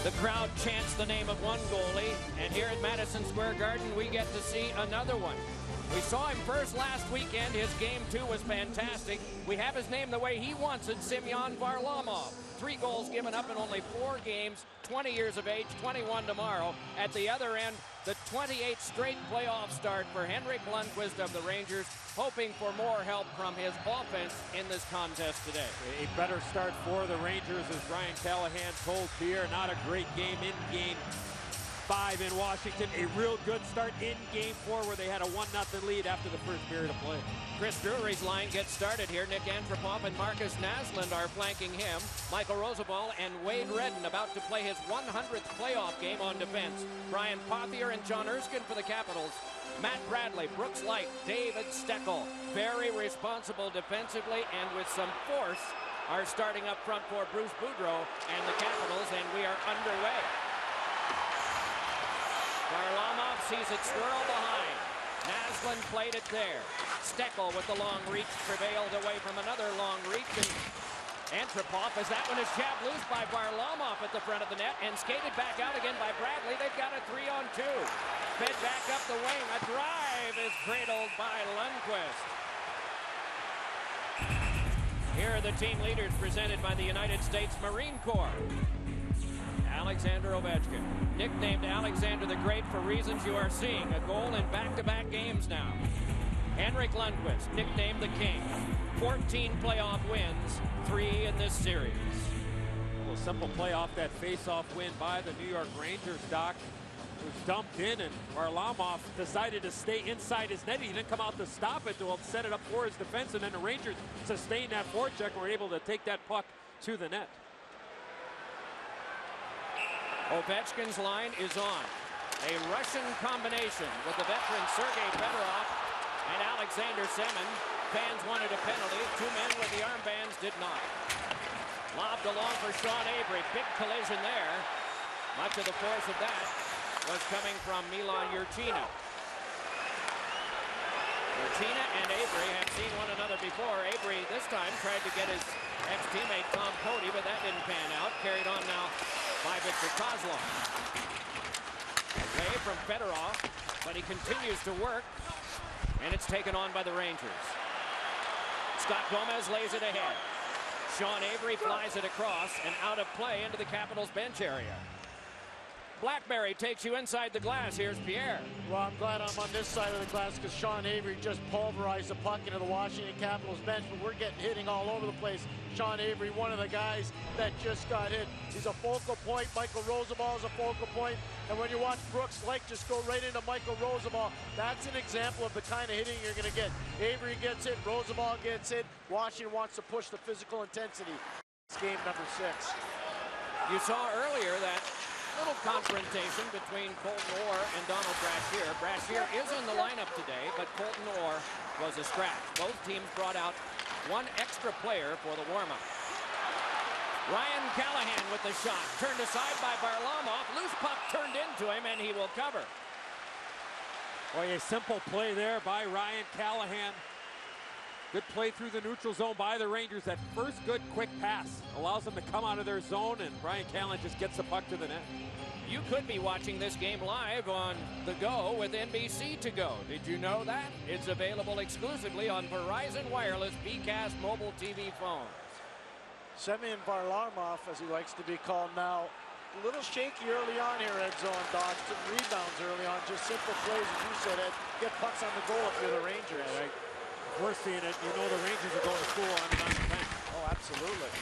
The crowd chants the name of one goalie, and here at Madison Square Garden, we get to see another one. We saw him first last weekend. His game 2 was fantastic. We have his name the way he wants it, Semyon Varlamov. 3 goals given up in only 4 games, 20 years of age, 21 tomorrow. At the other end, the 28th straight playoff start for Henrik Lundqvist of the Rangers, hoping for more help from his offense in this contest today. A better start for the Rangers, as Ryan Callahan told Pierre. Not a great game in game 5 in Washington. A real good start in game 4, where they had a 1-0 lead after the first period of play. Chris Drury's line gets started here. Nick Antropov and Marcus Naslund are flanking him. Michael Rozabal and Wade Redden about to play his 100th playoff game on defense. Brian Pothier and John Erskine for the Capitals. Matt Bradley, Brooks Light, David Steckel, very responsible defensively and with some force, are starting up front for Bruce Boudreau and the Capitals, and we are underway. Varlamov sees it swirl behind. Naslund played it there. Steckel with the long reach prevailed away from another long reach, and Antropov, as that one is jabbed loose by Varlamov at the front of the net and skated back out again by Bradley. They've got a 3-on-2. Fed back up the wing. A drive is cradled by Lundqvist. Here are the team leaders presented by the United States Marine Corps. Alexander Ovechkin, nicknamed Alexander the Great for reasons you are seeing. A goal in back-to-back games now. Henrik Lundqvist, nicknamed the King. 14 playoff wins, 3 in this series. A little simple play off that face-off win by the New York Rangers, Doc. It was dumped in, and Varlamov decided to stay inside his net. He didn't come out to stop it, to set it up for his defense, and then the Rangers sustained that forecheck and were able to take that puck to the net. Ovechkin's line is on. A Russian combination with the veteran Sergei Fedorov and Alexander Semin. Fans wanted a penalty. 2 men with the armbands did not. Lobbed along for Sean Avery. Big collision there. Much of the force of that was coming from Milan Jurčina. Jurčina and Avery have seen one another before. Avery this time tried to get his ex-teammate Tom Cody, but that didn't pan out. Carried on now by Victor Kozlov. Away from Fedorov, but he continues to work, and it's taken on by the Rangers. Scott Gomez lays it ahead. Sean Avery flies it across and out of play into the Capitals bench area. Blackberry takes you inside the glass. Here's Pierre. Well, I'm glad I'm on this side of the glass because Sean Avery just pulverized the puck into the Washington Capitals bench, but we're getting hitting all over the place. Sean Avery, one of the guys that just got hit. He's a focal point. Michael Rozabal is a focal point. And when you watch Brooks Lake just go right into Michael Rozabal, that's an example of the kind of hitting you're going to get. Avery gets hit, Rozabal gets hit. Washington wants to push the physical intensity. It's game number 6. You saw earlier that little confrontation between Colton Orr and Donald Brashear. Brashear is in the lineup today, but Colton Orr was a scratch. Both teams brought out 1 extra player for the warm-up. Ryan Callahan with the shot. Turned aside by Varlamov. Loose puck turned into him, and he will cover. Boy, a simple play there by Ryan Callahan. Good play through the neutral zone by the Rangers. That first good quick pass allows them to come out of their zone, and Ryan Callahan just gets the puck to the net. You could be watching this game live on The Go with NBC To Go. Did you know that? It's available exclusively on Verizon Wireless Bcast mobile TV phones. Semyon Varlamov, as he likes to be called now, a little shaky early on here, Ed Zone. Dodged some rebounds early on. Just simple plays, as you said, Ed. Get pucks on the goal if you're the Rangers. Yeah, right. We're seeing it. You know the Rangers are going to school on the bench. Oh, absolutely.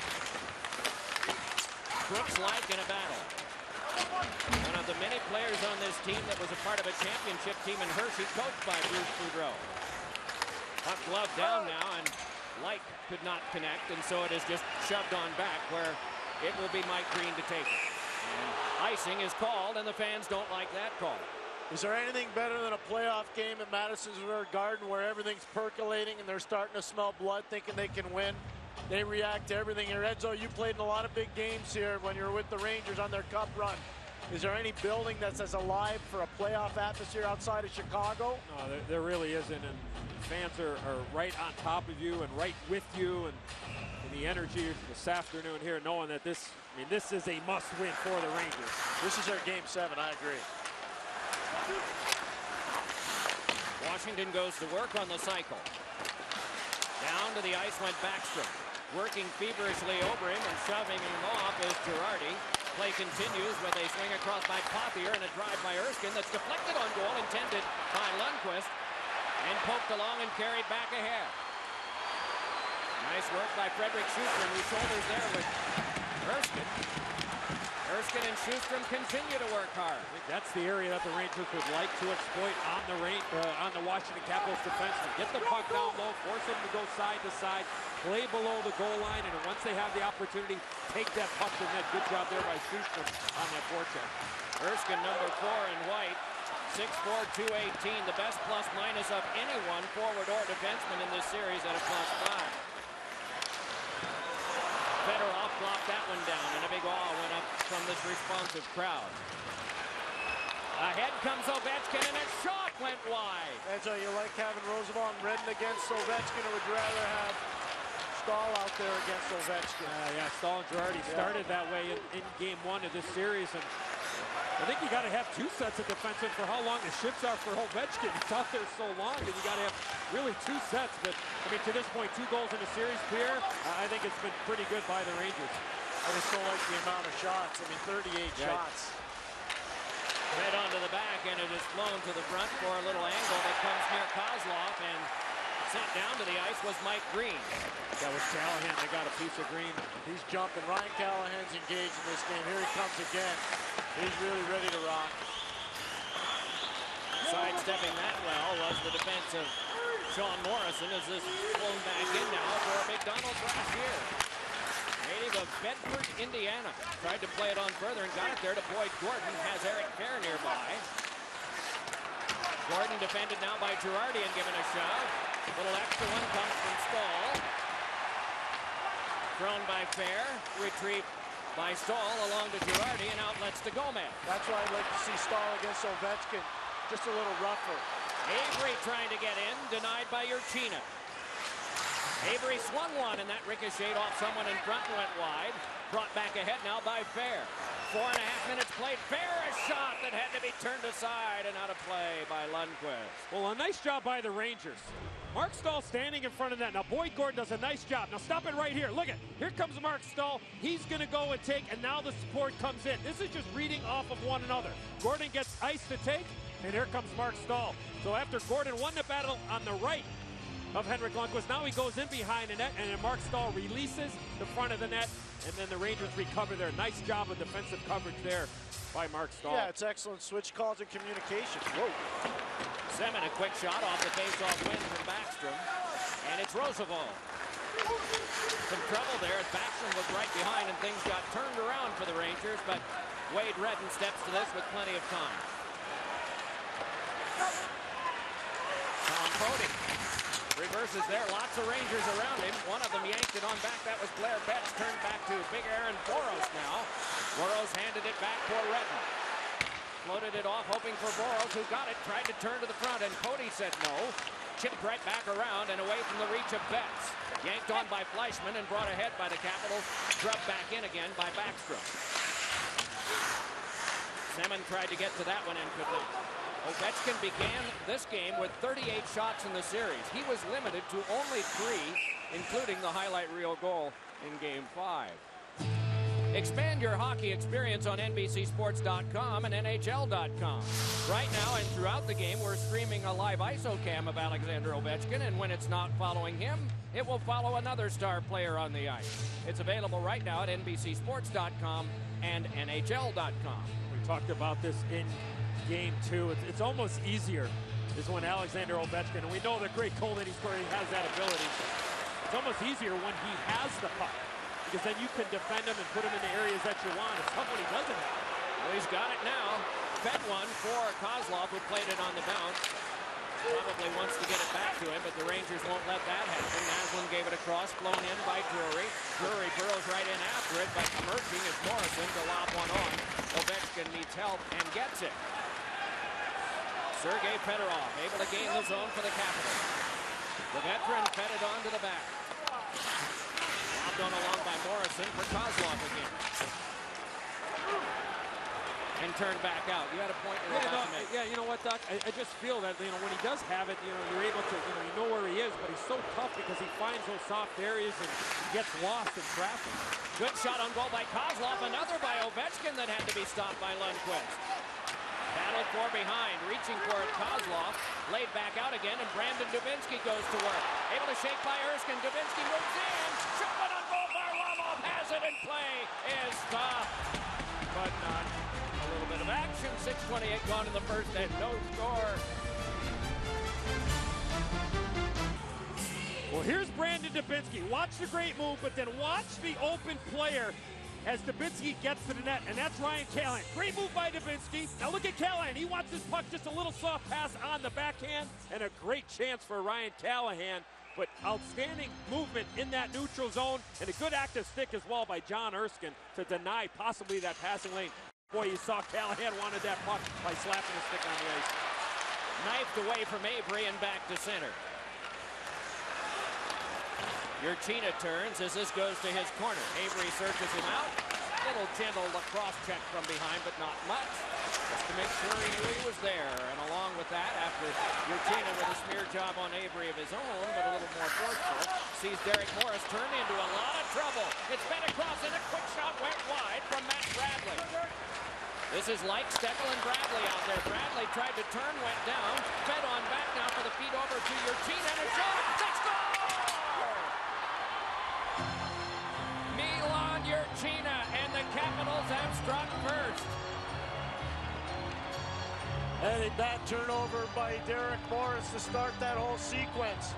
Brooks Laich in a battle. One of the many players on this team that was a part of a championship team in Hershey, coached by Bruce Boudreau. Puck glove down now, and Laich could not connect, and so it is just shoved on back, where it will be Mike Green to take it. And icing is called, and the fans don't like that call. Is there anything better than a playoff game at Madison Square Garden where everything's percolating and they're starting to smell blood, thinking they can win? They react to everything here. Edzo, you played in a lot of big games here when you were with the Rangers on their cup run. Is there any building that's as alive for a playoff atmosphere outside of Chicago? No, there really isn't, and fans are right on top of you and right with you, and the energy this afternoon here, knowing that this is a must-win for the Rangers. This is their Game 7, I agree. Washington goes to work on the cycle. Down to the ice went Backstrom. Working feverishly over him and shoving him off is Girardi. Play continues with a swing across by Pothier and a drive by Erskine that's deflected on goal, intended by Lundqvist, and poked along and carried back ahead. Nice work by Frederick Schustrom, who shoulders there with Erskine. Erskine and Schustrom continue to work hard. I think that's the area that the Rangers would like to exploit on the Washington Capitals defenseman. Get the puck down low, force them to go side to side, play below the goal line, and once they have the opportunity, take that puck to net. Good job there by Schustrom on that forecheck. Erskine, number 4 in white, 6'4", 218, the best plus-minus of anyone, forward or defenseman in this series at a +5. Fedorov blocked that one down, and a big awe went up from this responsive crowd. Ahead comes Ovechkin, and a shot went wide. And so you like having Roosevelt and Redden against Ovechkin, or would you rather have Stahl out there against Ovechkin? Yeah, Stahl and Girardi started that way in Game 1 of this series, and I think you got to have 2 sets of defensemen for how long the shifts are for Ovechkin. He's out there so long, and you got to have really 2 sets. But I mean, to this point, 2 goals in the series, Pierre. I think it's been pretty good by the Rangers. I just don't like the amount of shots. I mean, 38 shots. Head onto the back, and it is flown to the front for a little angle that comes near Kozlov, and sent down to the ice was Mike Green. That was Callahan. They got a piece of Green. He's jumping. Ryan Callahan's engaged in this game. Here he comes again. He's really ready to rock. Sidestepping that well was the defense of Sean Morrison, as this is flown back in now for a McDonald Brashear. Native of Bedford, Indiana. Tried to play it on further and got it there to Boyd Gordon. Has Eric Kerr nearby. Gordon defended now by Girardi and given a shove. A little extra one comes from Stahl. Thrown by Fair. Retrieved by Stahl along to Girardi and outlets to Gomez. That's why I'd like to see Stahl against Ovechkin. Just a little rougher. Avery trying to get in. Denied by Urchina. Avery swung one, and that ricocheted off someone in front and went wide. Brought back ahead now by Fair. 4.5 minutes played. Fair, a shot that had to be turned aside and out of play by Lundqvist. Well, a nice job by the Rangers. Mark Stahl standing in front of that. Now, Boyd Gordon does a nice job. Now, stop it right here. Look at, here comes Mark Stahl. He's going to go and take, and now the support comes in. This is just reading off of one another. Gordon gets ice to take, and here comes Mark Stahl. So after Gordon won the battle on the right of Henrik Lundqvist, now he goes in behind the net, and then Mark Stahl releases the front of the net, and then the Rangers recover there. Nice job of defensive coverage there by Mark Stahl. Yeah, it's excellent switch calls and communication. Whoa. Semin, a quick shot off the face-off win from Backstrom, and it's Roosevelt. Some trouble there as Backstrom was right behind, and things got turned around for the Rangers, but Wade Redden steps to this with plenty of time. Tom Cody reverses there. Lots of Rangers around him. One of them yanked it on back. That was Blair Betts. Turned back to Big Aaron Boros now. Boros handed it back for Redden. Floated it off, hoping for Boros, who got it. Tried to turn to the front, and Cody said no. Chipped right back around and away from the reach of Betts. Yanked on by Fleischmann and brought ahead by the Capitals. Drubbed back in again by Backstrom. Semin tried to get to that one and could not. Ovechkin began this game with 38 shots in the series. He was limited to only 3, including the highlight reel goal in Game 5. Expand your hockey experience on NBCSports.com and NHL.com. Right now and throughout the game, we're streaming a live ISOCam of Alexander Ovechkin, and when it's not following him, it will follow another star player on the ice. It's available right now at NBCSports.com and NHL.com. We talked about this in Game 2. It's almost easier is when Alexander Ovechkin, and we know the great goal that he scored, he has that ability. It's almost easier when he has the puck, because then you can defend him and put him in the areas that you want. It's tough when he doesn't have it. Well, he's got it now. Fed one for Kozlov, who played it on the bounce. Probably wants to get it back to him, but the Rangers won't let that happen. Naslund gave it across, blown in by Drury. Drury burrows right in after it, but emerging is Morrison to lob one on. Ovechkin needs help and gets it. Sergei Fedorov able to gain the zone for the Capitals. The veteran fed it on to the back. Off gone along by Morrison for Kozlov again. And turned back out. You had a point you're about to make. Yeah, you know what, Doc? I just feel that, when he does have it, you're able to, you know where he is, but he's so tough because he finds those soft areas and gets lost in traffic. Good shot on goal by Kozlov. Another by Ovechkin that had to be stopped by Lundqvist. Battled for behind, reaching for it, Kozlov. Laid back out again, and Brandon Dubinsky goes to work. Able to shake by Erskine. Dubinsky moves in. Shot one on goal. Varlamov has it in play. Is stopped, but not. A little bit of action. 6:28 gone in the first, and no score. Well, here's Brandon Dubinsky. Watch the great move, but then watch the open player as Dubinsky gets to the net, and that's Ryan Callahan. Great move by Dubinsky. Now look at Callahan. He wants his puck, just a little soft pass on the backhand, and a great chance for Ryan Callahan. But outstanding movement in that neutral zone, and a good active stick as well by John Erskine to deny possibly that passing lane. Boy, you saw Callahan wanted that puck by slapping his stick on the ice. Knifed away from Avery and back to center. Urchina turns as this goes to his corner. Avery searches him out. Little gentle lacrosse check from behind, but not much. Just to make sure he knew he was there. And along with that, after Urchina with a smear job on Avery of his own, but a little more forceful, sees Derek Morris turn into a lot of trouble. It's been across, and a quick shot went wide from Matt Bradley. This is like Steckel and Bradley out there. Bradley tried to turn, went down, fed on back now for the feed over to Urchina, and a shot. They score! Milan Urchina, and the Capitals have struck first. And a bad turnover by Derek Morris to start that whole sequence.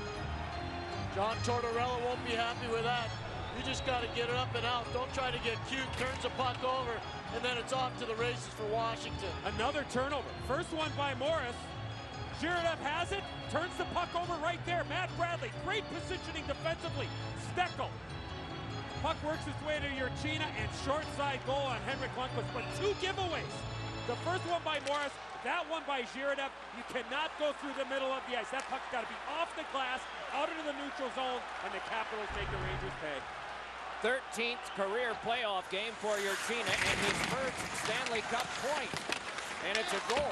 John Tortorella won't be happy with that. You just got to get it up and out. Don't try to get cute. Turns the puck over, and then it's off to the races for Washington. Another turnover. First one by Morris. Zhiradev has it. Turns the puck over right there. Matt Bradley, great positioning defensively. Steckel. Puck works its way to Urchina, and short side goal on Henrik Lundqvist. But two giveaways. The first one by Morris, that one by Zhiradev. You cannot go through the middle of the ice. That puck's got to be off the glass, out into the neutral zone, and the Capitals make the Rangers pay. 13th career playoff game for Urchina, and his first Stanley Cup point. And it's a goal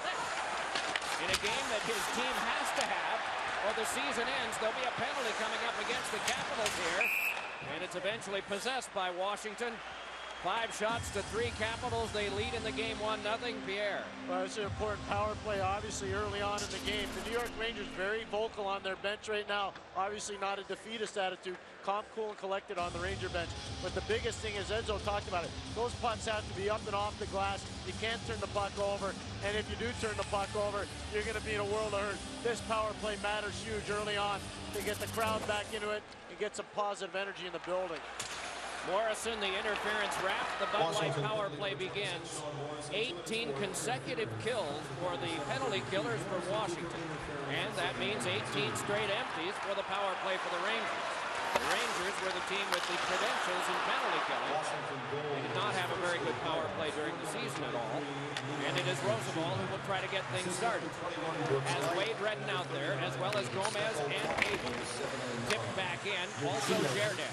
in a game that his team has to have, or the season ends. There'll be a penalty coming up against the Capitals here, and it's eventually possessed by Washington. 5 shots to 3 Capitals. They lead in the game 1-0. Pierre. Well, it's an important power play, obviously, early on in the game. The New York Rangers very vocal on their bench right now. Obviously not a defeatist attitude. Calm, cool, and collected on the Ranger bench. But the biggest thing is, Enzo talked about it, those pucks have to be up and off the glass. You can't turn the puck over. And if you do turn the puck over, you're going to be in a world of hurt. This power play matters huge early on to get the crowd back into it and get some positive energy in the building. Morrison, the interference wrap. The Bud Light power play begins. 18 consecutive kills for the penalty killers for Washington. And that means 18 straight empties for the power play for the Rangers. The Rangers were the team with the credentials in penalty killing. They did not have a very good power play during the season at all. And it is Roosevelt who will try to get things started. As Wade Redden out there, as well as Gomez and Avery. Tipped back in, also Zhiradev.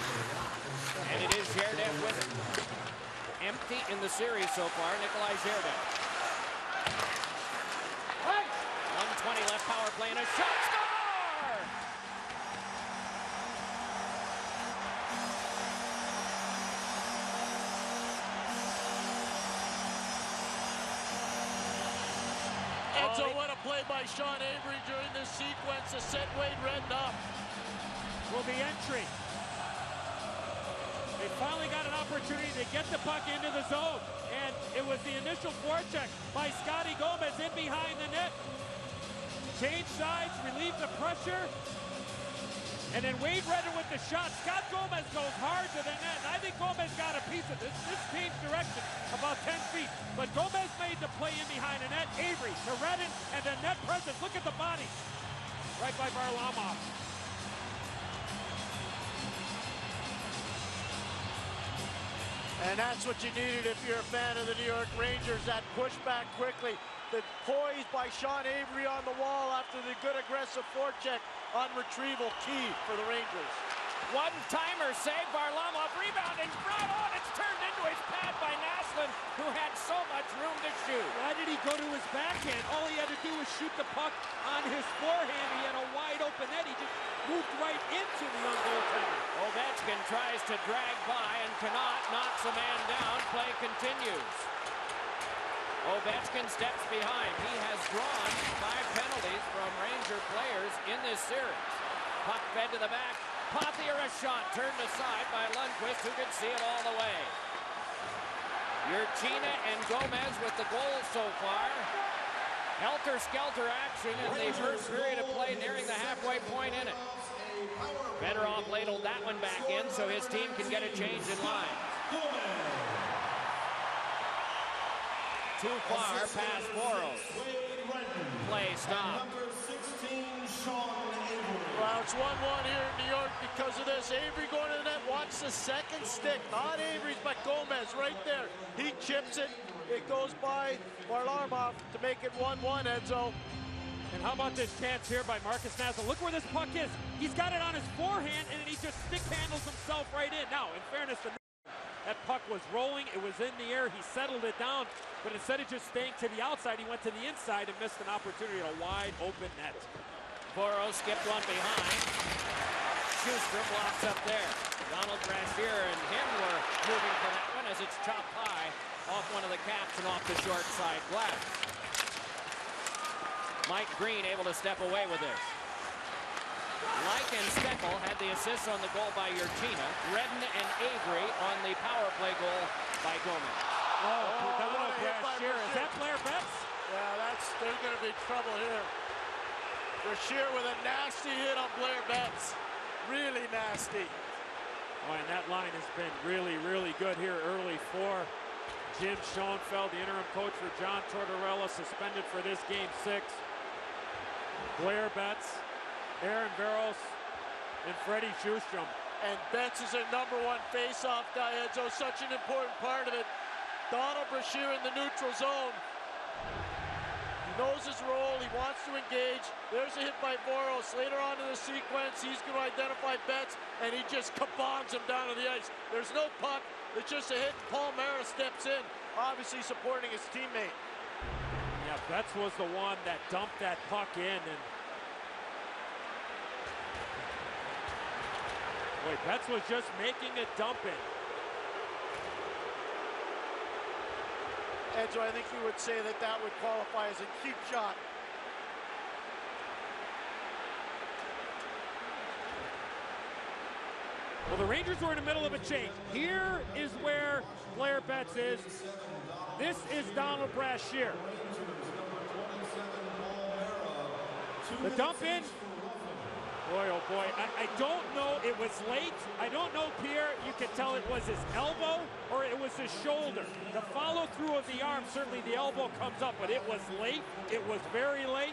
And it is Zhiradev with it. Empty in the series so far, Nikolai Zhiradev. 1:20 left power play, and a shot. Score! And so what a play by Sean Avery during this sequence to set Wade Redden up. Will the entry. They finally got an opportunity to get the puck into the zone. And it was the initial forecheck by Scotty Gomez in behind the net. Change sides, relieve the pressure. And then Wade Redden with the shot. Scott Gomez goes hard to the net. And I think Gomez got a piece of this team's direction, about 10 feet. But Gomez made the play in behind the net. Avery to Redden, and the net presence. Look at the body. Right by Varlamov. And that's what you needed if you're a fan of the New York Rangers, that push back quickly. The poise by Sean Avery on the wall after the good aggressive forecheck on retrieval, key for the Rangers. One-timer save. Varlamov rebound and brought on. It's turned into his pad by Naslund, who had so much room to shoot. Why did he go to his backhand? All he had to do was shoot the puck on his forehand. He had a wide open net. He just moved right into the young goaltender. Ovechkin tries to drag by and cannot. Knocks a man down. Play continues. Ovechkin steps behind. He has drawn 5 penalties from Ranger players in this series. Puck fed to the back. Pothier a shot turned aside by Lundqvist, who could see it all the way. Urchina and Gomez with the goals so far. Helter-skelter action in the first period of play, nearing the halfway point in it. Fedorov ladled that one back in so his team can get a change in line. Too far past Boros. Play stop. Well, it's 1-1 here in New York because of this. Avery going to the net. Watch the second stick. Not Avery's, but Gomez right there. He chips it. It goes by Varlamov to make it 1-1, Edzo. And how about this chance here by Marcus Naslund? Look where this puck is. He's got it on his forehand, and he just stick handles himself right in. Now, in fairness to that puck was rolling. It was in the air. He settled it down. But instead of just staying to the outside, he went to the inside and missed an opportunity at a wide open net. Boros skipped one behind. Schuster blocks up there. Donald Brashear and him were moving for that one as it's chopped high off one of the caps and off the short side glass. Mike Green able to step away with this. Like and Steckel had the assists on the goal by Urchina. Redden and Avery on the power play goal by Gomez. Donald Brashear. Is that Blair Betts? Yeah, there's going to be trouble here. Brashear with a nasty hit on Blair Betts. Really nasty. Oh, and that line has been really, really good here early for Jim Schoenfeld, the interim coach for John Tortorella, suspended for this game 6. Blair Betts, Aaron Barros, and Freddie Sjustrom. And Betts is a #1 face-off guy, Edzo. Such an important part of it. Donald Brashear in the neutral zone. He knows his role. He wants to engage. There's a hit by Boros. Later on in the sequence, he's going to identify Betts, and he just kabombs him down to the ice. There's no puck. It's just a hit. Paul Mara steps in, obviously supporting his teammate. Yeah, Betts was the one that dumped that puck in. And boy, Betts was just making it dump in. Edzo, I think you would say that that would qualify as a cute shot. Well, the Rangers were in the middle of a change. Here is where Blair Betts is. This is Donald Brashear. The dump in. Boy, oh boy, I don't know. It was late. I don't know, Pierre. You could tell it was his elbow or it was his shoulder. The follow-through of the arm, certainly the elbow comes up, but it was late. It was very late.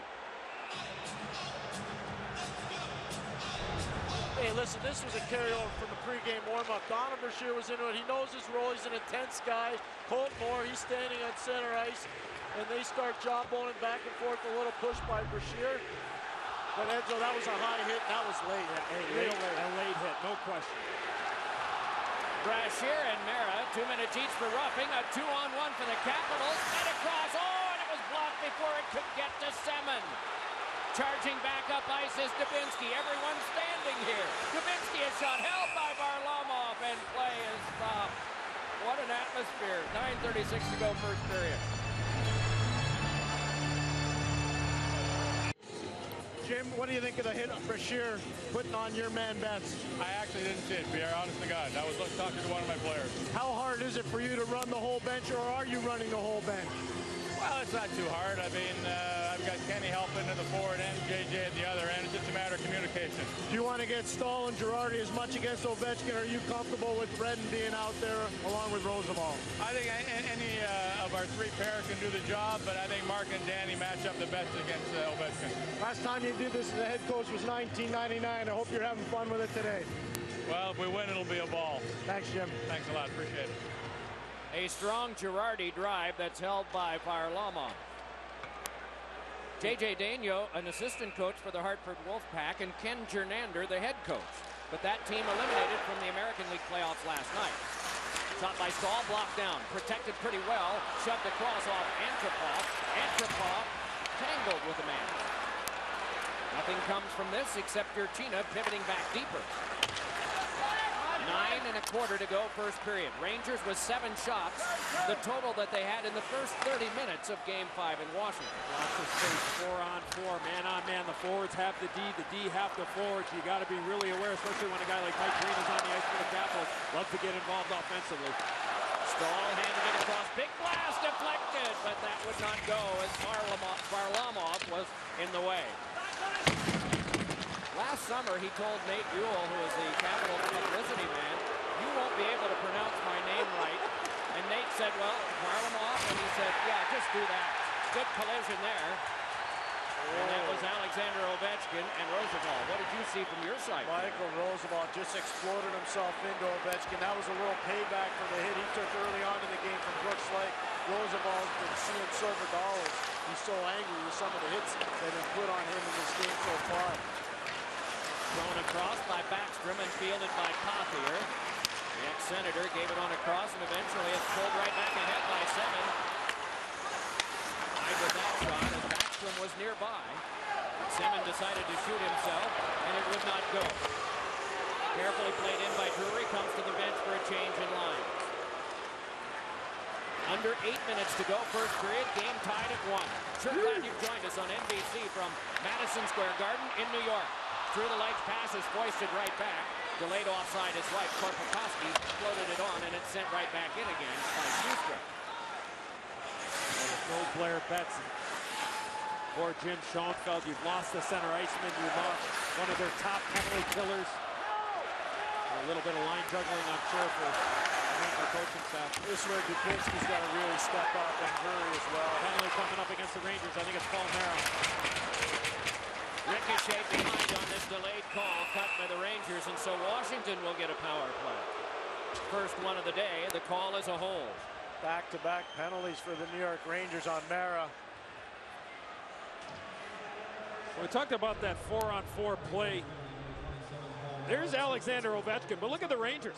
Hey, listen, this was a carryover from the pregame warm-up. Donald Brashear was into it. He knows his role. He's an intense guy. Colt Moore, he's standing on center ice, and they start jawboning back and forth. A little push by Brashear. But Edzo, that was a high hit. That was late. Yeah, a late hit, no question. Brashear and Mara, 2 minutes each for roughing. A 2-on-1 for the Capitals. And across. Oh, and it was blocked before it could get to Semin. Charging back up ice is Dubinsky. Everyone standing here. Dubinsky is shot held by Varlamov, and play is stopped. What an atmosphere. 9:36 to go, first period. Jim, what do you think of the hit of Brashear putting on your man Betts? I actually didn't see it, Pierre, honest to God. I was talking to one of my players. How hard is it for you to run the whole bench, or are you running the whole bench? Well, it's not too hard. I mean, I've got Kenny helping at the forward end, JJ at the other end. It's just a matter of communication. Do you want to get Stahl and Girardi as much against Ovechkin? Are you comfortable with Redden being out there along with Roosevelt? I think any of our 3 pairs can do the job, but I think Mark and Danny match up the best against Ovechkin. Last time you did this as the head coach was 1999. I hope you're having fun with it today. Well, if we win, it'll be a ball. Thanks, Jim. Thanks a lot. Appreciate it. A strong Girardi drive that's held by Varlamov. J.J. Daigneault, an assistant coach for the Hartford Wolfpack, and Ken Jernander, the head coach. but that team eliminated from the American League playoffs last night. Shot by Stahl, blocked down, protected pretty well, shoved across off Antropov. Antropov tangled with the man. Nothing comes from this except Urchina pivoting back deeper. 9.25 to go first period. Rangers with 7 shots, the total that they had in the first 30 minutes of Game 5 in Washington. Lots of space, 4-on-4, man-on-man. The forwards have the D have the forwards. You got to be really aware, especially when a guy like Mike Green is on the ice for the Capitals. Love to get involved offensively. Stahl handed it across. Big blast deflected, but that would not go as Varlamov was in the way. Last summer, he told Nate Buell, who is the Capitals publicity man, "You won't be able to pronounce my name right." And Nate said, "Well, Varlamov," and he said, "Yeah, just do that." Good collision there. And that was Alexander Ovechkin and Roosevelt. What did you see from your side? Michael Roosevelt just exploded himself into Ovechkin. That was a little payback for the hit he took early on in the game from Brooks Lake. Roosevelt's been seeing silver dollars. He's so angry with some of the hits that have been put on him in this game so far. Thrown across by Backstrom and fielded by Pothier. The ex-Senator gave it on across, and eventually it's pulled right back ahead by Seven. Tied with that shot as Backstrom was nearby. Seven decided to shoot himself, and it would not go. Carefully played in by Drury, comes to the bench for a change in line. Under 8 minutes to go, first period, game tied at 1. Sure glad you've joined us on NBC from Madison Square Garden in New York. Through the legs, pass is foisted right back. Delayed offside his wife, Korpikoski, floated it on, and it's sent right back in again by Sjustra. No Blair Betts or Jim Schoenfeld. You've lost the center iceman. You've lost one of their top penalty killers. A little bit of line juggling, I'm sure, for the coaching staff. This is where Dubinsky's got to really step up and hurry as well. Penalty coming up against the Rangers. I think it's Paul Merrill. Ricochet behind on this delayed call, cut by the Rangers, and so Washington will get a power play. First one of the day, the call is a hold. Back-to-back penalties for the New York Rangers on Mara. We talked about that 4-on-4 play. There's Alexander Ovechkin, but look at the Rangers.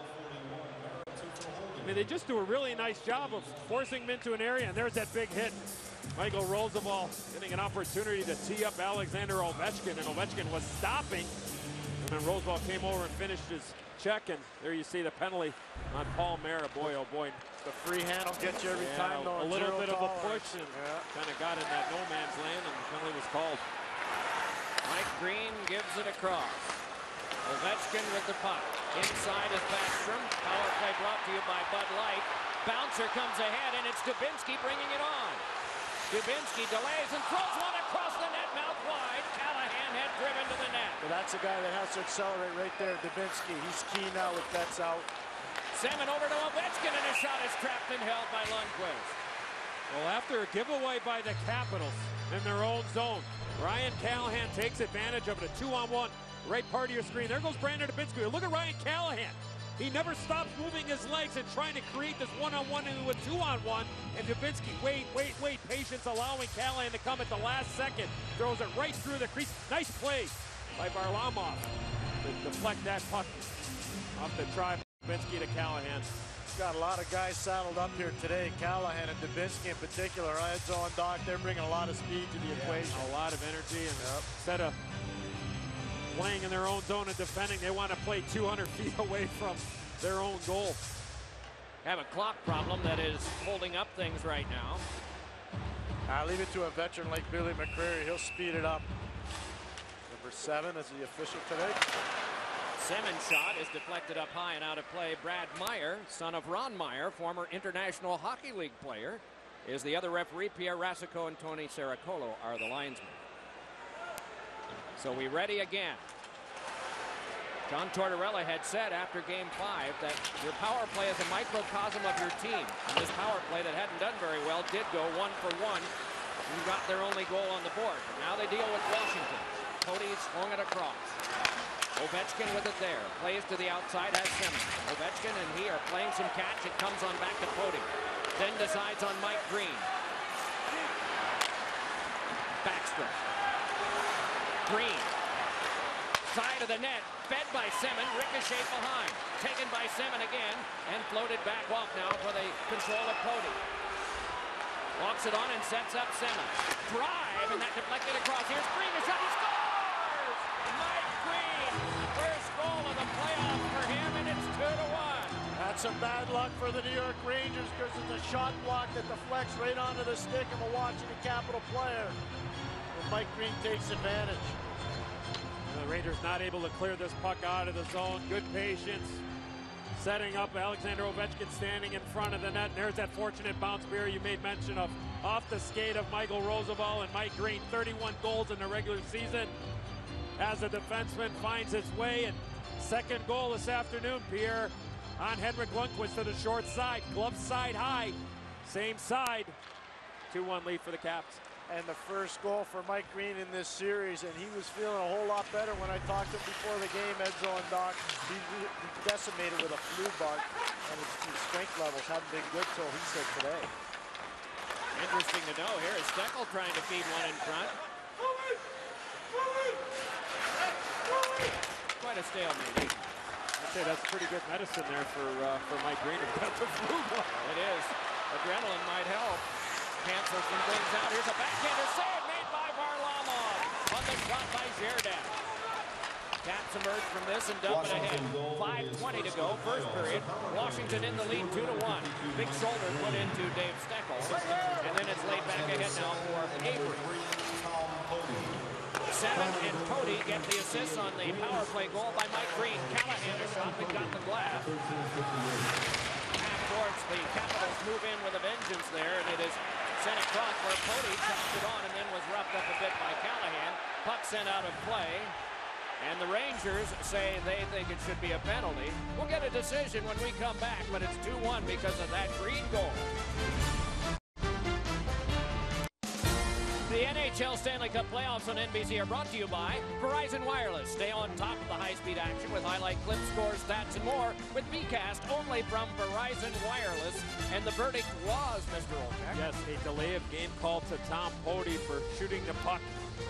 I mean, they just do a really nice job of forcing him into an area, and there's that big hit. Michael Roosevelt getting an opportunity to tee up Alexander Ovechkin, and Ovechkin was stopping. And then Roosevelt came over and finished his check, and there you see the penalty on Paul Mara. Boy, oh boy. The free hand will get you every time, though. A little bit of a push, and kind of got in that no man's land, and the penalty was called. Mike Green gives it across. Ovechkin with the puck. Inside is Backstrom. Power play brought to you by Bud Light. Bouncer comes ahead, and it's Dubinsky bringing it on. Dubinsky delays and throws one across the net, mouth wide. Callahan had driven to the net. But that's a guy that has to accelerate right there, Dubinsky. He's key now with Betts out. Seven over to Ovechkin, and a shot is trapped and held by Lundqvist. Well, after a giveaway by the Capitals in their own zone, Ryan Callahan takes advantage of it, a 2-on-1. Right part of your screen. There goes Brandon Dubinsky. Look at Ryan Callahan. He never stops moving his legs and trying to create this 1-on-1 into a 2-on-1. And Dubinsky, wait. Patience, allowing Callahan to come at the last second. Throws it right through the crease. Nice play by Varlamov to deflect that puck off the try. Dubinsky to Callahan. He's got a lot of guys saddled up here today. Callahan and Dubinsky in particular. Red zone, Doc, they're bringing a lot of speed to the equation. A lot of energy. And instead of playing in their own zone and defending, they want to play 200 feet away from their own goal. Have a clock problem that is holding up things right now. I leave it to a veteran like Billy McCreary. He'll speed it up. Number 7 is the official today. Simmons' shot is deflected up high and out of play. Brad Meyer, son of Ron Meyer, former International Hockey League player, is the other referee. Pierre Rasico and Tony Saracolo are the linesmen. So we ready again. John Tortorella had said after Game 5 that your power play is a microcosm of your team. And this power play that hadn't done very well did go 1 for 1 and got their only goal on the board. But now they deal with Washington. Cody swung it across. Ovechkin with it there. Plays to the outside, has Simmons. Ovechkin and he are playing some catch. It comes on back to Cody. Then decides on Mike Green. Backstrom. Green. Side of the net, fed by Semin, ricochet behind. Taken by Semin again, and floated back off now for the control of Pody. Walks it on and sets up Semin. Drive, and that deflected across. Here's Green, a shot, he scores! Mike Green, first goal of the playoffs for him, and it's 2-1. That's some bad luck for the New York Rangers because it's a shot block that deflects right onto the stick of a Washington Capital player. But Mike Green takes advantage. The Rangers not able to clear this puck out of the zone. Good patience. Setting up Alexander Ovechkin standing in front of the net. There's that fortunate bounce beer you made mention of. Off the skate of Michael Roosevelt and Mike Green. 31 goals in the regular season as a defenseman finds its way. And second goal this afternoon, Pierre, on Henrik Lundqvist to the short side. Glove side high. Same side. 2-1 lead for the Caps. And the first goal for Mike Green in this series, and he was feeling a whole lot better when I talked to him before the game, Edzo and Doc. He decimated with a flu bug, and his strength levels haven't been good, so he said today. Interesting to know here is Steckel trying to feed one in front. Quite a stalemate. I'd say that's pretty good medicine there for Mike Green. That's a flu bug. It is. Adrenaline might help. Cancels some things out. Here's a backhander save made by Varlamov on the shot by Giordano. Caps emerge from this and dump it ahead. 5:20 to go, first period. Washington in the lead, 2-1. Big shoulder put into Dave Steckel. And then it's laid back ahead now for Avery. Semin and Pody get the assists on the power play goal by Mike Green. Callahan a shot that got the glass. Towards the Capitals move in with a vengeance there, and it is sent across where Pody chopped it on and then was roughed up a bit by Callahan. Puck sent out of play, and the Rangers say they think it should be a penalty. We'll get a decision when we come back, but it's 2-1 because of that Green goal. The NHL Stanley Cup playoffs on NBC are brought to you by Verizon Wireless. Stay on top of the high-speed action with highlight clips, scores, stats, and more with Bcast only from Verizon Wireless. And the verdict was, Mr. Olchek. Yes, a delay of game call to Tom Pody for shooting the puck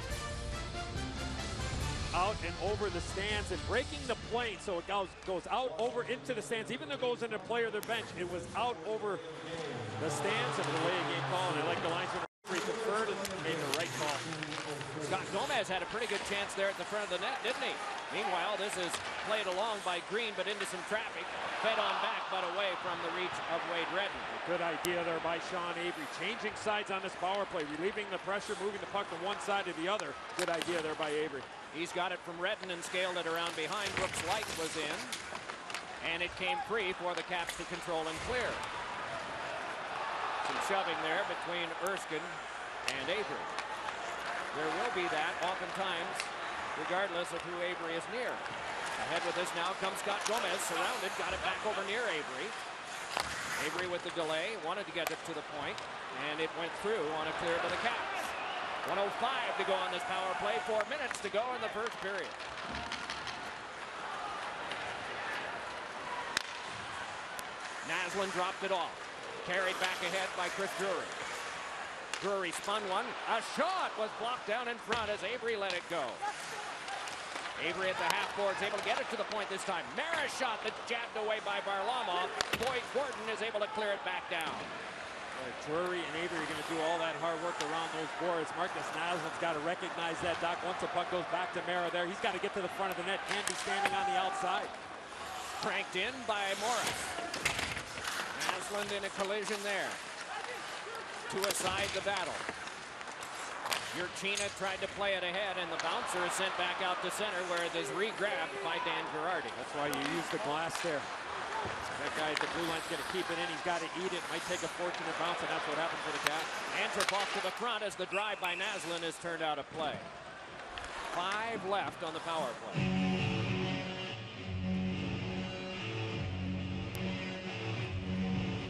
out and over the stands and breaking the plane, so it goes out over into the stands. Even though it goes into play or their bench, it was out over the stands and a delay of game call. And I like the linesman. Conferred and made the right call. Scott Gomez had a pretty good chance there at the front of the net, didn't he? Meanwhile, this is played along by Green, but into some traffic. Fed on back, but away from the reach of Wade Redden. Good idea there by Sean Avery. Changing sides on this power play, relieving the pressure, moving the puck from one side to the other. Good idea there by Avery. He's got it from Redden and scaled it around behind. Brooks Light was in. And it came free for the Caps to control and clear. Some shoving there between Erskine and Avery. There will be that oftentimes, regardless of who Avery is near. Ahead with this now comes Scott Gomez, surrounded, got it back over near Avery. Avery with the delay, wanted to get it to the point, and it went through on a clear to the Caps. 1:05 to go on this power play, 4 minutes to go in the first period. Naslund dropped it off. Carried back ahead by Chris Drury. Drury spun one. A shot was blocked down in front as Avery let it go. Avery at the half boards, able to get it to the point this time. Mara's shot that's jabbed away by Varlamov. Boyd Gordon is able to clear it back down. Drury and Avery are going to do all that hard work around those boards. Marcus Naslund's got to recognize that, Doc. Once the puck goes back to Mara there, he's got to get to the front of the net. Can't be standing on the outside. Cranked in by Morris. Naslund in a collision there. To aside the battle. Urchina tried to play it ahead, and the bouncer is sent back out to center where it is re-grabbed by Dan Girardi. That's why you use the glass there. That guy at the blue line's going to keep it in. He's got to eat it. Might take a fortunate bounce, and that's what happened for the Caps. Antwerp off to the front as the drive by Naslund is turned out of play. 5 left on the power play.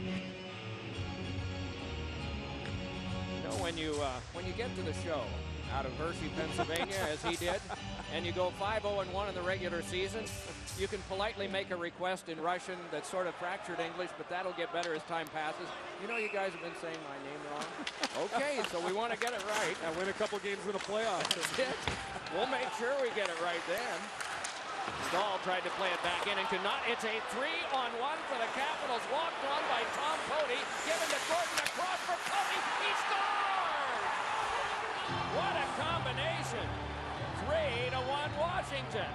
When you get to the show, out of Hershey, Pennsylvania, as he did, and you go 5-0-1 in the regular season, you can politely make a request in Russian that's sort of fractured English, but that'll get better as time passes. You know, you guys have been saying my name wrong. Okay, so we want to get it right. And win a couple games in the playoffs. That's it. We'll make sure we get it right then. Stahl tried to play it back in and could not. It's a 3-on-1 for the Capitals. Walked on by Tom Poti. Given to Gordon across for Poti. He scores! What a combination. 3-1 Washington.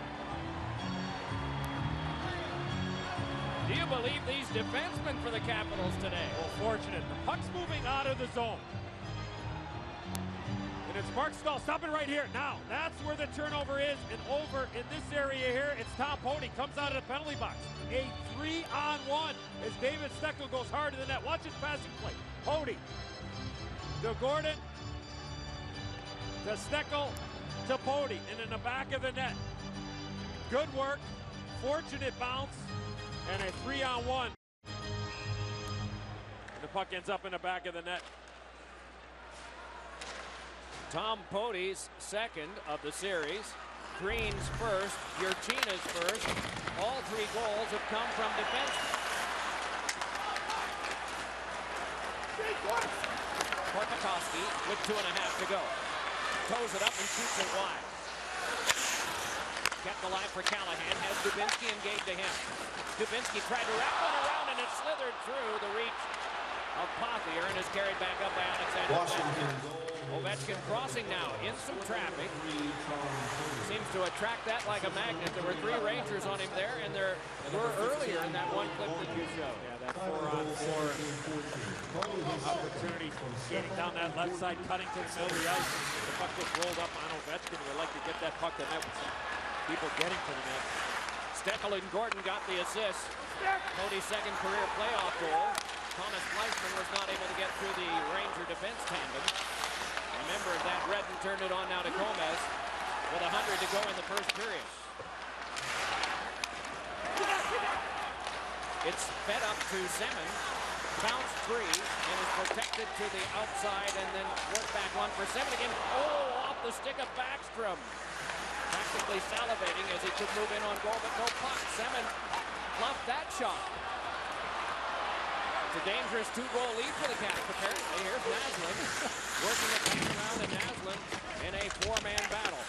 Do you believe these defensemen for the Capitals today? Well, fortunate. The puck's moving out of the zone. And it's Mark Stahl stopping right here. Now, that's where the turnover is. And over in this area here, it's Tom Poti. Comes out of the penalty box. A 3-on-1 as David Steckel goes hard to the net. Watch his passing play. Poti to Gordon to Steckel to Poti. And in the back of the net. Good work. Fortunate bounce. And a 3-on-1. And the puck ends up in the back of the net. Tom Poti's second of the series. Green's first. Yurchina's first. All 3 goals have come from defensemen. Korpikoski with 2.5 to go. Toes it up and shoots it wide. Kept alive for Callahan. Has Dubinsky engaged to him. Dubinsky tried to wrap one around and it slithered through the reach of Pothier and is carried back up by Alexander Ovechkin. Ovechkin crossing now in some traffic. Seems to attract that like a magnet. There were 3 Rangers on him there, and there were earlier in that one clip that you showed. Yeah, that 4-on-4 opportunity skating down that left side, cutting to the middle of the ice. The puck was rolled up on Ovechkin. Would like to get that puck to net with some people getting to the net. Steckel and Gordon got the assist. Cody's second career playoff goal. Thomas Fleischmann was not able to get through the Ranger defense tandem. Remember that Redden turned it on now to Gomez with 100 to go in the first period. It's fed up to Semin. Bounce free and is protected to the outside and then worked back one for Semin again. Oh, off the stick of Backstrom. Practically salivating as he could move in on goal, but no puck. Semin bluffed that shot. It's a dangerous 2-goal lead for the Caps, apparently. Here's Naslund working it back around, and Naslund in a 4-man battle.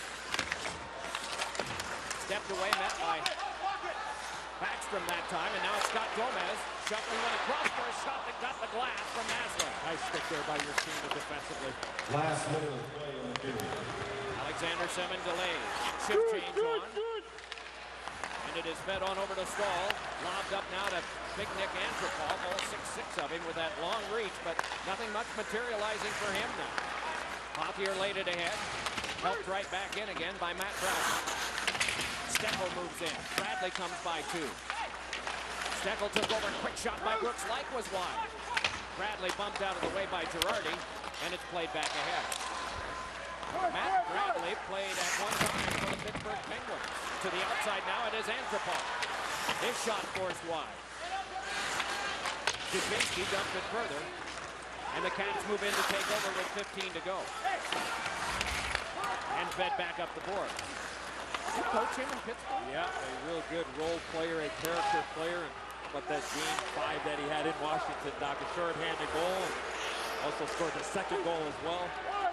Stepped away, met by Backstrom that time, and now it's Scott Gomez shuffling one across for a shot that got the glass from Naslund. Nice stick there by Yurchina defensively. Last minute of play on the period. Alexander Semin delays. Shift change on. And it is fed on over to Stahl. Lobbed up now to Big Nick Antropol. All 6'6" of him with that long reach, but nothing much materializing for him now. Pothier laid it ahead. Helped right back in again by Matt Bradley. Steckel moves in. Bradley comes by 2. Steckel took over. Quick shot by Brooks. Like was wide. Bradley bumped out of the way by Girardi, and it's played back ahead. Matt Bradley played at one time for the Pittsburgh Penguins. To the outside now, it is Antropol. His shot forced wide. Dubinsky dumped it further. And the Caps move in to take over with 15 to go. And fed back up the board. Did you coach him in Pittsburgh? Yeah, a real good role player, a character player. But that game 5 that he had in Washington, Doc, a short-handed goal. Also scored the second goal as well.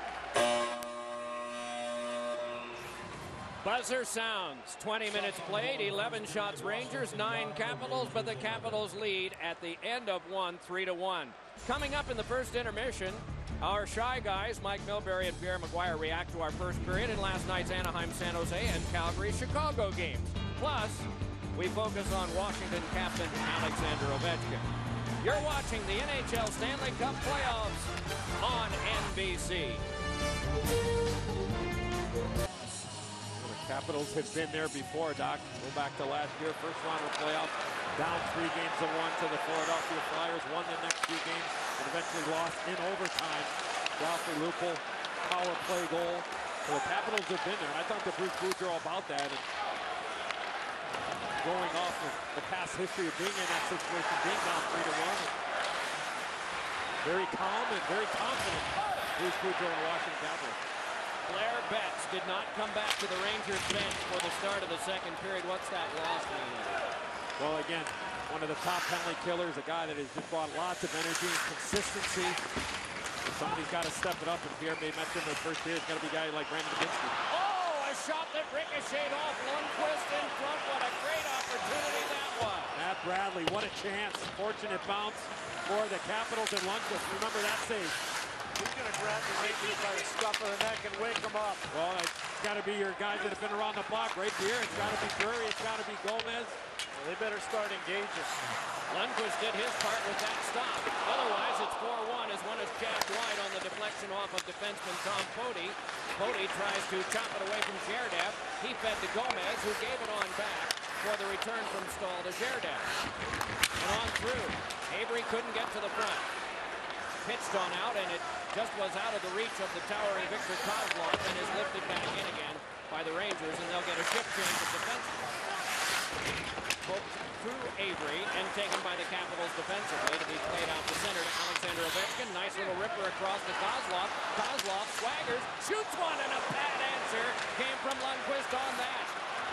Buzzer sounds. 20 minutes played, 11 shots Rangers, 9 Capitals, but the Capitals lead at the end of one, 3-1. Coming up in the first intermission, our Shy Guys, Mike Milbury and Pierre Maguire, react to our first period in last night's Anaheim, San Jose, and Calgary-Chicago games. Plus, we focus on Washington captain Alexander Ovechkin. You're watching the NHL Stanley Cup playoffs on NBC. Capitals have been there before, Doc. Go back to last year, first round of playoffs, down 3 games to 1 to the Philadelphia Flyers, won the next few games, and eventually lost in overtime. Ralphie Lupul, power play goal. So the Capitals have been there. I thought the Bruce Boudreau about that, and going off of the past history of being in that situation, being down 3-1. Very calm and very confident, Bruce Boudreau and the Washington Capitals. Blair Betts did not come back to the Rangers bench for the start of the second period. What's that loss mean? Well, again, one of the top penalty killers, a guy that has just brought lots of energy and consistency. Somebody's got to step it up, and Pierre may mention the first period. It's got to be a guy like Brandon Dubinsky. Oh, a shot that ricocheted off Lundqvist in front. What a great opportunity that was. Matt Bradley, what a chance. Fortunate bounce for the Capitals and Lundqvist. Remember that save. He's going to grab the Rangers by the scruff of the neck and wake them up. Well, it's got to be your guys that have been around the block right here. It's got to be Drury. It's got to be Gomez. Well, they better start engaging. Lundqvist did his part with that stop. Otherwise, it's 4-1 as one is jacked wide on the deflection off of defenseman Tom Poti. Poti tries to chop it away from Gerdev. He fed to Gomez, who gave it on back for the return from Stahl to Gerdev. And on through. Avery couldn't get to the front. Pitched on out, and it just was out of the reach of the towering Victor Kozlov and is lifted back in again by the Rangers, and they'll get a shift change of defenseman. Through Avery and taken by the Capitals defensively to be played out to center to Alexander Ovechkin. Nice little ripper across to Kozlov. Kozlov swaggers, shoots one, and a bad answer came from Lundqvist on that.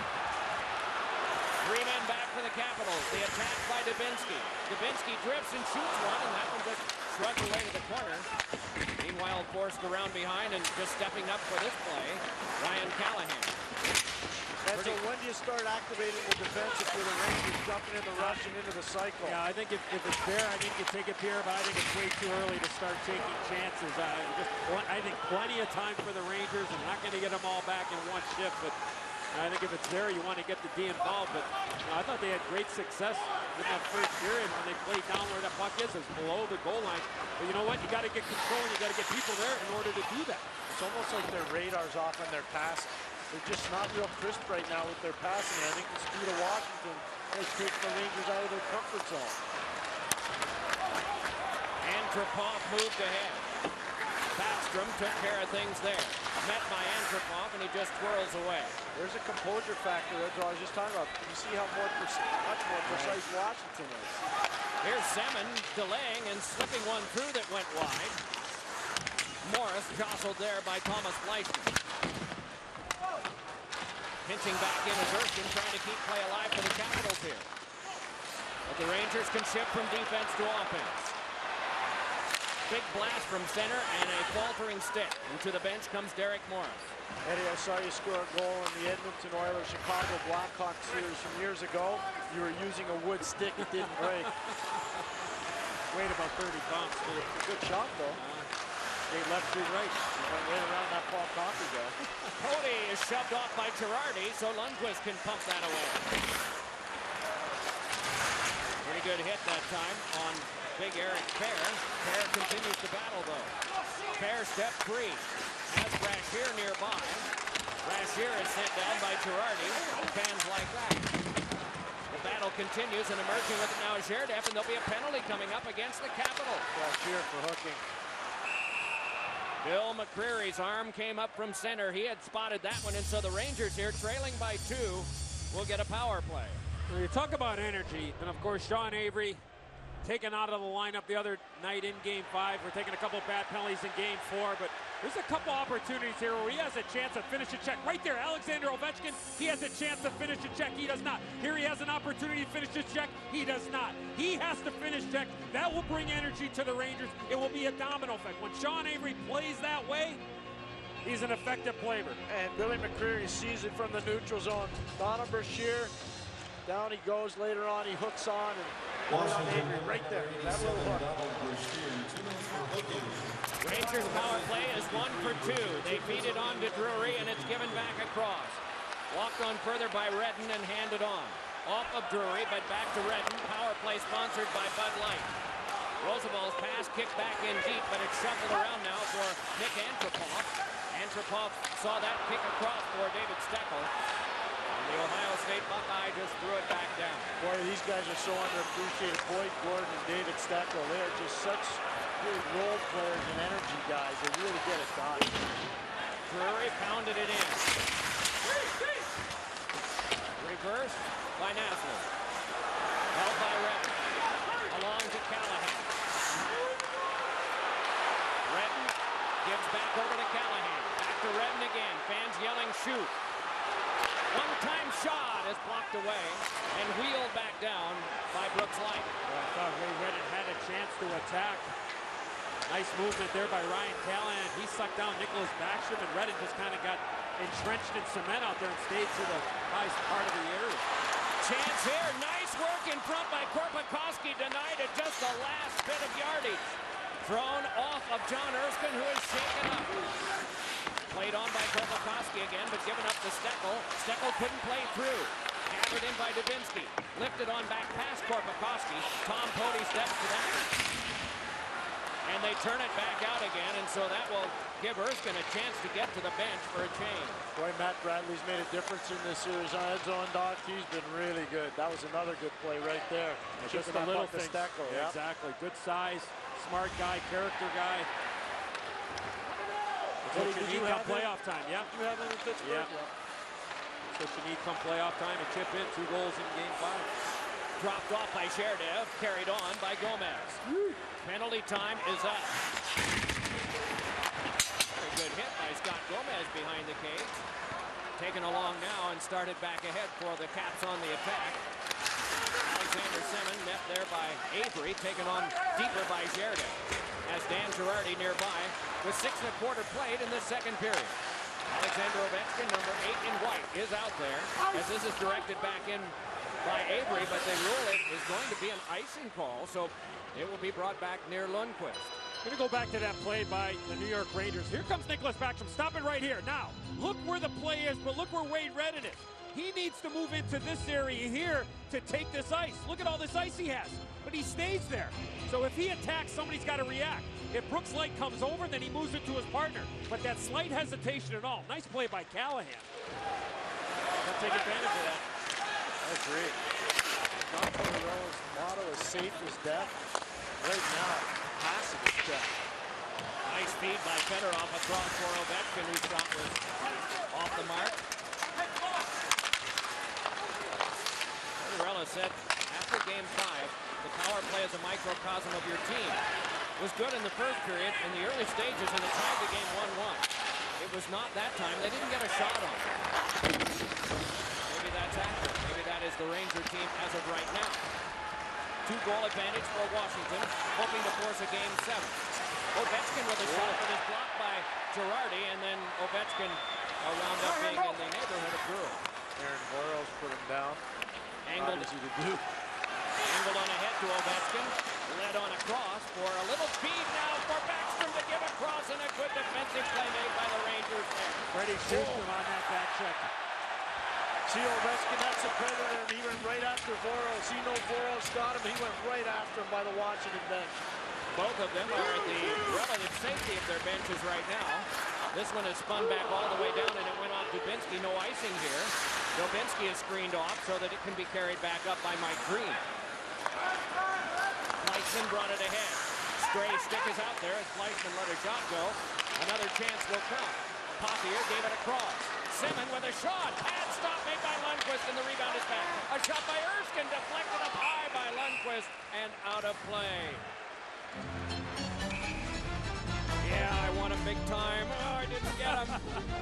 3 men back for the Capitals. The attack by Dubinsky. Dubinsky drifts and shoots one, and that one just shrugged away to the corner. Meanwhile, forced around behind and just stepping up for this play, Ryan Callahan. And so when do you start activating the defense if you're the Rangers jumping in the rush and into the cycle? Yeah, I think if it's there, I think you take it here, but I think it's way too early to start taking chances. I think plenty of time for the Rangers. I'm not going to get them all back in one shift, but I think if it's there, you want to get the D involved. But I thought they had great success in that first period when they played down where that puck is. It's below the goal line. But you know what? You got to get control and you got to get people there in order to do that. It's almost like their radar's off on their pass. They're just not real crisp right now with their passing. I think the speed of Washington has taken the Rangers out of their comfort zone. Antropov moved ahead. Backstrom took care of things there. Met by Antropov, and he just twirls away. There's a composure factor. That's what I was just talking about. You see how much more precise Washington is. Here's Zeman delaying and slipping one through that went wide. Morris jostled there by Thomas Leishman. Pinching back in is Erskine, trying to keep play alive for the Capitals here. But the Rangers can shift from defense to offense. Big blast from center and a faltering stick. And to the bench comes Derek Morris. Eddie, I saw you score a goal in the Edmonton Oilers Chicago Blackhawks series from years ago. You were using a wood stick, it didn't break. Weighed about 30 pounds. Good shot, though. They left to right. Went right around that Paul Coffey guy. Cody is shoved off by Girardi, so Lundqvist can pump that away. Pretty good hit that time on big Eric Fair. Fair continues to battle, though. Fair step 3. Has Brashear nearby. Brashear is sent down by Girardi. Fans like that. The battle continues, and emerging with it now is Gerdev, and there'll be a penalty coming up against the Capitals. Brashear for hooking. Bill McCreary's arm came up from center. He had spotted that one, and so the Rangers here, trailing by 2, will get a power play. When you talk about energy, and of course Sean Avery taken out of the lineup the other night in Game 5. We're taking a couple bad penalties in Game 4, but there's a couple opportunities here where he has a chance to finish a check. Right there, Alexander Ovechkin, he has a chance to finish a check. He does not. Here he has an opportunity to finish his check. He does not. He has to finish check. That will bring energy to the Rangers. It will be a domino effect. When Sean Avery plays that way, he's an effective player. And Billy McCreary sees it from the neutral zone. Donna Brashear, down he goes later on. He hooks on, and Avery right there. That little hook. Rangers power play is 1 for 2. They feed it on to Drury, and it's given back across. Walked on further by Redden and handed on. Off of Drury, but back to Redden. Power play sponsored by Bud Light. Roosevelt's pass kicked back in deep, but it's shuffled around now for Nick Antropov. Antropov saw that kick across for David Steckel. The Ohio State Buckeye just threw it back down. Boy, these guys are so underappreciated. Boyd Gordon and David Steckel, they are just such good role players and energy guys. They really get it done. Drury pounded it in. Reversed by Nassler. Held by Redden. Along to Callahan. Redden gives back over to Callahan. Back to Redden again. Fans yelling, shoot. One-time shot is blocked away and wheeled back down by Brooks Light. Well, I thought Ray Redden had a chance to attack. Nice movement there by Ryan Callahan. He sucked down Nicholas Backstrom, and Redden just kind of got entrenched in cement out there and stayed to the highest part of the area. Chance here. Nice work in front by Korpikoski. Denied it just the last bit of yardage. Thrown off of John Erskine, who is shaken up. Played on by Korpikoski again, but given up to Steckel. Steckel couldn't play through. Hammered in by Dubinsky. Lifted on back past Korpikoski. Tom Pody steps to that. And they turn it back out again, and so that will give Erskine a chance to get to the bench for a change. Boy, Matt Bradley's made a difference in this series on red zone, Doc. He's been really good. That was another good play right there. Just a little thing. Yep. Exactly. Good size, smart guy, character guy. That's what you need come playoff time. Yeah. You have him in Pittsburgh? Yeah. That's what you need come playoff time to chip in 2 goals in game 5. Dropped off by Sherdev, carried on by Gomez. Penalty time is up. Very good hit by Scott Gomez behind the cage. Taken along now and started back ahead for the Caps on the attack. Alexander Semin met there by Avery, taken on deeper by Sherdev. As Dan Girardi nearby with 6 1/4 played in the second period. Alexander Ovechkin, number 8 in white, is out there as this is directed back in by Avery, but they rule it is going to be an icing call, so it will be brought back near Lundqvist. Going to go back to that play by the New York Rangers. Here comes Nicholas Backstrom. Stop it right here. Now, look where the play is, but look where Wade Redden is. He needs to move into this area here to take this ice. Look at all this ice he has, but he stays there. So if he attacks, somebody's got to react. If Brooks Light comes over, then he moves it to his partner. But that slight hesitation at all. Nice play by Callahan. They'll take advantage of that. That's great. John Tortorella's motto is safe as death. Right now, passive as death. Nice feed by Fedorov across for Ovechkin, whose shot was off the mark. Tortorella said after game 5, the power play is a microcosm of your team. It was good in the first period in the early stages, and it tied the game 1-1. It was not that time. They didn't get a shot on it. Maybe that's accurate. Maybe that is the Ranger team as of right now. 2-goal advantage for Washington, hoping to force a game 7. Ovechkin with a shot that is blocked by Girardi, and then Ovechkin wound up being in the neighborhood of Brewer. Aaron Boyles put him down. Angled, easy to do. Angled on ahead to Ovechkin. Led on across for a little feed now for Backstrom to give across, and a good defensive play made by the Rangers there. Freddie Schuster on that back check. See Ovechkin, that's a predator, and he went right after Boyles. He know Boyles got him. He went right after him by the Washington bench. Both of them are at the relative safety of their benches right now. This one is spun back all the way down, and it went off Dubinsky. No icing here. Dubinsky is screened off so that it can be carried back up by Mike Green. Fleischman brought it ahead. Stray stick is out there as Fleischman let a shot go. Another chance will come. Papier gave it across. Semin with a shot. Pad stop made by Lundqvist, and the rebound is back. A shot by Erskine, deflected up high by Lundqvist, and out of play. Yeah, I want him big time. Oh, I didn't get him.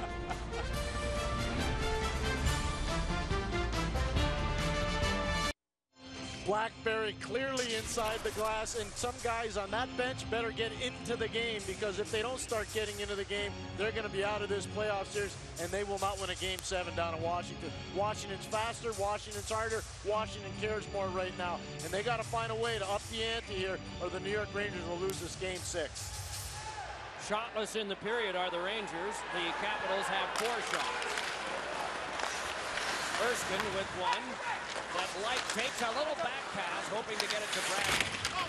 Blackberry clearly inside the glass, and some guys on that bench better get into the game, because if they don't start getting into the game, they're going to be out of this playoff series, and they will not win a game 7 down in Washington. Washington's faster, Washington's harder, Washington cares more right now, and they got to find a way to up the ante here, or the New York Rangers will lose this game 6. Shotless in the period are the Rangers. The Capitals have 4 shots. Erskine with 1. But Light takes a little back pass, hoping to get it to Bradley.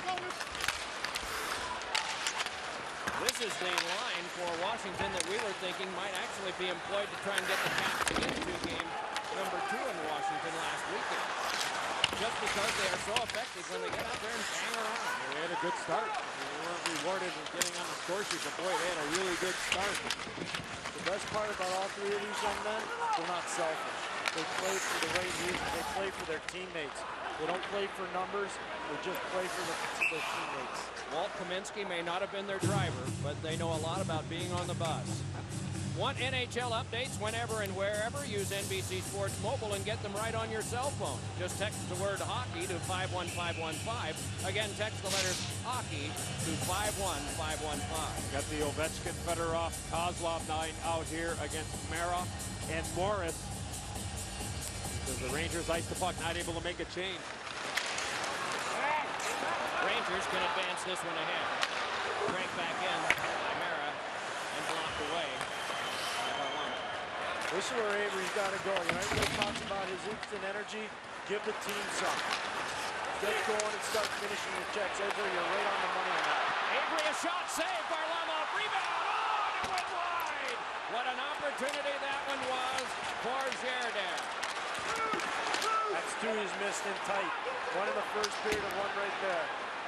This is the line for Washington that we were thinking might actually be employed to try and get the Caps to get to game number 2 in Washington last weekend. Just because they are so effective when they get out there and bang around. They had a good start. They weren't rewarded with getting on the score sheet, but boy, they had a really good start. The best part about all 3 of these young men, they're not selfish. They play for the right reason. They play for their teammates. They don't play for numbers. They just play for their teammates. Walt Kaminsky may not have been their driver, but they know a lot about being on the bus. Want NHL updates whenever and wherever? Use NBC Sports Mobile and get them right on your cell phone. Just text the word hockey to 51515. Again, text the letters hockey to 51515. Got the Ovechkin, Fedorov, Kozlov line out here against Mara and Morris. As the Rangers ice the puck, not able to make a change. Rangers can advance this one ahead. Crank back in by Mara and blocked away by Varlamov. This is where Avery's got to go. You know, everybody talks about his instant energy. Give the team some. Get going and start finishing your checks. Avery, you're right on the money on that. Avery, a shot saved. Varlamov, rebound. Oh, and it went wide. What an opportunity that one was for Giroux. That's two he's missed in tight. One in the first period and one right there.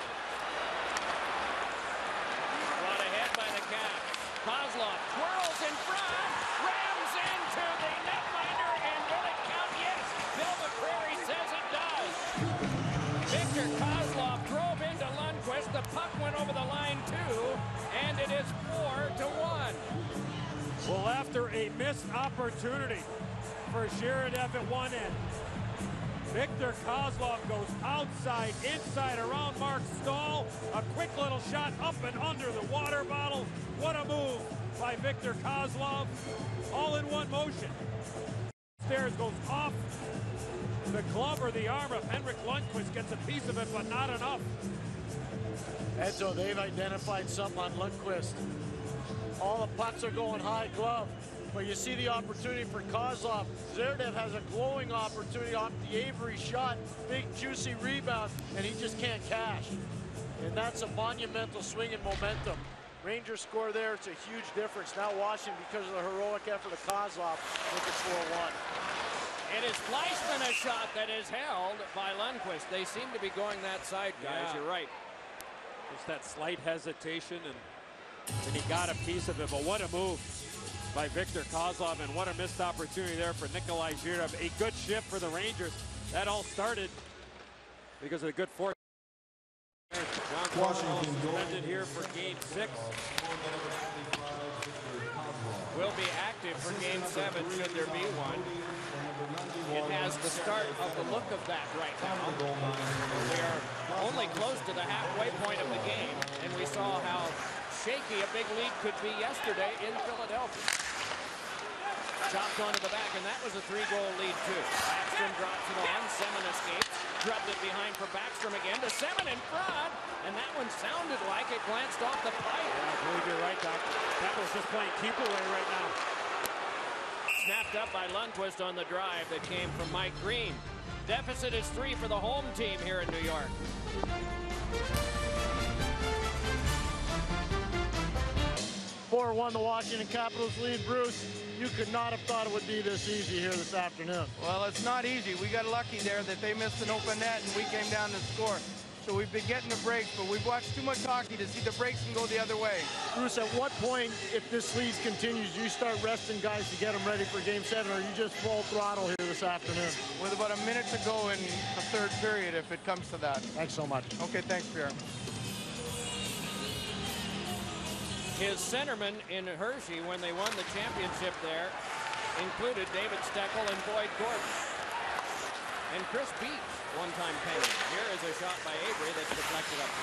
Brought ahead by the Caps. Kozlov twirls in front, rams into the netminder, and will it count? Yes, Bill McCrary says it does. Victor Kozlov drove into Lundqvist. The puck went over the line too, and it is 4-1. Well, after a missed opportunity for Giroux at one end, Victor Kozlov goes outside, inside, around Mark Stahl. A quick little shot up and under the water bottle. What a move by Victor Kozlov. All in one motion. Stairs goes off the glove or the arm of Henrik Lundqvist. Gets a piece of it, but not enough. Edzo, they've identified something on Lundqvist. All the pucks are going high glove. But you see the opportunity for Kozlov. Zerdev has a glowing opportunity off the Avery shot. Big, juicy rebound, and he just can't cash. And that's a monumental swing in momentum. Rangers score there. It's a huge difference. Now Washington, because of the heroic effort of Kozlov, make it 4-1. It is Fleischmann a shot that is held by Lundqvist. They seem to be going that side, guys. Yeah. You're right. Just that slight hesitation, and he got a piece of it. But what a move by Victor Kozlov, and what a missed opportunity there for Nikolai Giroux. A good shift for the Rangers. That all started because of the good force. Washington suspended here for Game 6. Will be active for Game 7 should there be one. It has the start of the look of that right now. We are only close to the halfway point of the game, and we saw how shaky a big lead could be yesterday in Philadelphia. Chopped onto the back, and that was a 3-goal lead too. Backstrom drops it on. Semin escapes. Drubbed it behind for Backstrom again to Semin in front, and that one sounded like it glanced off the pipe. Yeah, I believe you're right, Doc. That was just playing keep away right now. Snapped up by Lundqvist on the drive that came from Mike Green. Deficit is 3 for the home team here in New York. 4-1, the Washington Capitals lead. Bruce, you could not have thought it would be this easy here this afternoon. Well, it's not easy. We got lucky there that they missed an open net and we came down to score. So we've been getting the breaks, but we've watched too much hockey to see the breaks can go the other way. Bruce, at what point, if this lead continues, do you start resting guys to get them ready for Game 7, or are you just full throttle here this afternoon? With about a minute to go in the third period, if it comes to that. Thanks so much. Okay, thanks, Pierre. His centerman in Hershey when they won the championship there included David Steckel and Boyd Gordon. And Chris Beach, one-time penny. Here is a shot by Avery that's deflected up.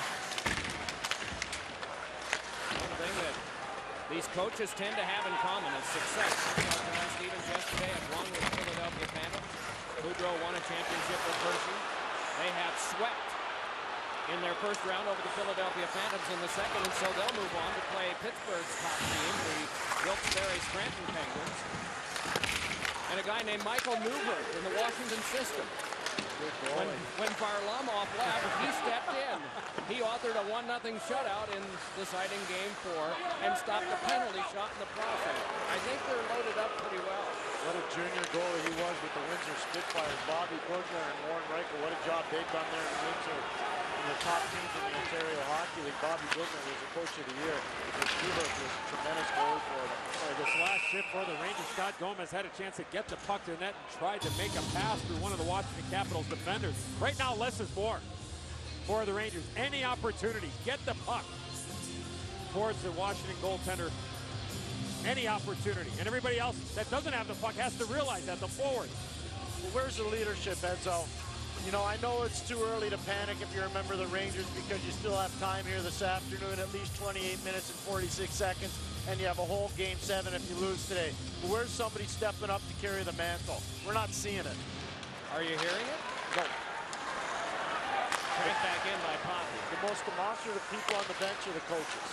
One thing that these coaches tend to have in common is success. John Stevens yesterday had won with the Philadelphia Phantoms. Boudreau won a championship with Hershey. They have swept in their first round over the Philadelphia Phantoms in the second, and so they'll move on to play Pittsburgh's top team, the Wilkes-Barre Scranton Penguins, and a guy named Michael Newberg in the Washington system. When Varlamov left, he stepped in. He authored a 1-0 shutout in deciding Game 4 and stopped a penalty shot in the process. I think they're loaded up pretty well. What a junior goalie he was with the Windsor Spitfires. Bobby Bugler and Warren Reichel, what a job they've done there in Windsor. in the top teams in the Ontario Hockey League. Bobby Goodman was the coach of the year. Schubert was a tremendous goalie for them. This last shift for the Rangers, Scott Gomez had a chance to get the puck to the net and tried to make a pass through one of the Washington Capitals defenders. Right now, less is more for the Rangers. Any opportunity, get the puck towards the Washington goaltender. Any opportunity. And everybody else that doesn't have the puck has to realize that, the forwards. Well, where's the leadership, Edzo? You know, I know it's too early to panic if you're a member of the Rangers because you still have time here this afternoon, at least 28 minutes and 46 seconds, and you have a whole Game 7 if you lose today. But where's somebody stepping up to carry the mantle? We're not seeing it. Are you hearing it? No. Right back in by Poppy. The most demonstrative people on the bench are the coaches.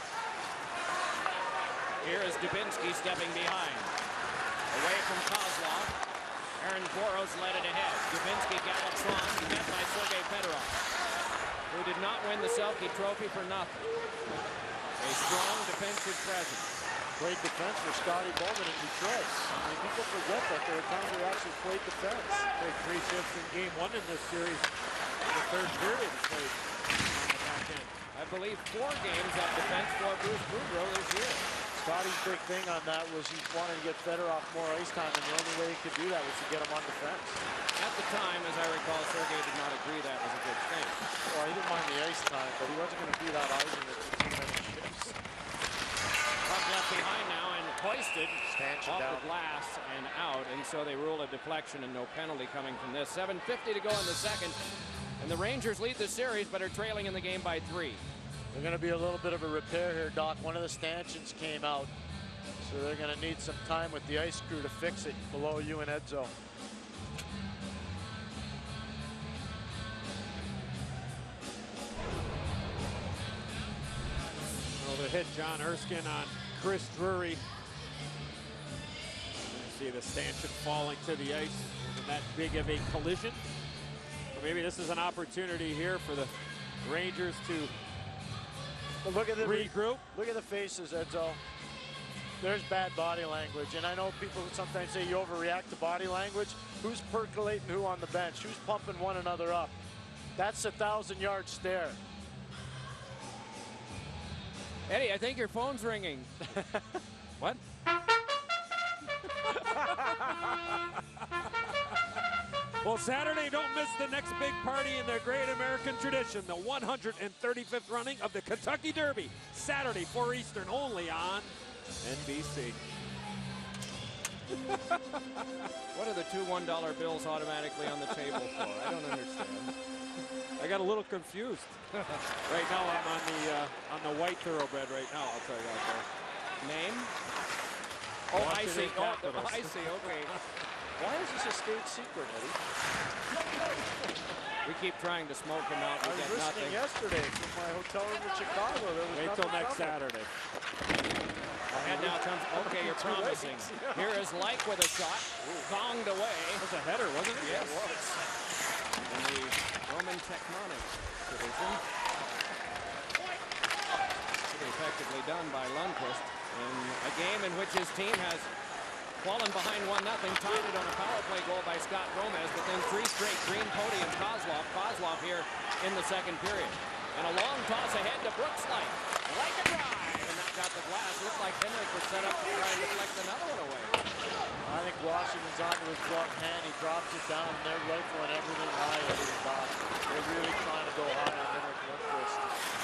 Here is Dubinsky stepping behind. Away from Kozlov. Aaron Boros led it ahead. Dubinsky gallops on, met by Sergei Fedorov, who did not win the Selke Trophy for nothing. A strong defensive presence. Great defense for Scotty Bowman in Detroit. I mean, people forget that there are times where he actually played defense. Played 3 shifts in Game 1 in this series. In the third period, he played on the back end. I believe 4 games of defense for Bruce Boudreau this year. Scotty's big thing on that was he wanted to get Fedorov more ice time, and the only way he could do that was to get him on defense. At the time, as I recall, Sergei did not agree that was a good thing. Well, he didn't mind the ice time, but he wasn't going to be that Eisen at too many shifts. Puck left behind now and hoisted Stanchion off down. the glass and out, and so they rule a deflection and no penalty coming from this. 7:50 to go in the second, and the Rangers lead the series but are trailing in the game by 3. They're going to be a little bit of a repair here, Doc. One of the stanchions came out, so they're going to need some time with the ice crew to fix it below you and Edzo. Well, the hit John Erskine on Chris Drury. You see the stanchion falling to the ice in that big of a collision. Or maybe this is an opportunity here for the Rangers to But look at the regroup. Look at the faces, Edzo. There's bad body language, and I know people sometimes say you overreact to body language. Who's percolating who on the bench? Who's pumping one another up? That's a 1,000-yard stare. Eddie, I think your phone's ringing. What? Well, Saturday, don't miss the next big party in the great American tradition, the 135th running of the Kentucky Derby. Saturday, 4 Eastern, only on NBC. What are the 2 $1 bills automatically on the table for? I don't understand. I got a little confused. Right now, I'm on the white thoroughbred right now, I'll tell you out there. Name? Oh, I see. Washington Oh, Capitals. I see. Okay. Why is this a state secret, Eddie? We keep trying to smoke them out. I We was get listening nothing. yesterday from my hotel room in Chicago. There was Wait nothing till next coming. Saturday. And now comes, okay, you're promising. Here is Like with a shot. Gonged away. That was a header, wasn't it? Yes. In the Roman Tectonic tradition. Pretty effectively done by Lundqvist. In a game in which his team has fallen behind 1-0, tied it on a power play goal by Scott Gomez, but then 3 straight green podium Kozlov. Kozlov here in the second period. And a long toss ahead to Brooks Light. Like a drive. And that got the glass. Looked like Henrik was set up to try and deflect another one away. I think Washington's onto his gloved hand. He drops it down, and they're rifling everything high at his dot. They're really trying to go high on Henrik Lundqvist.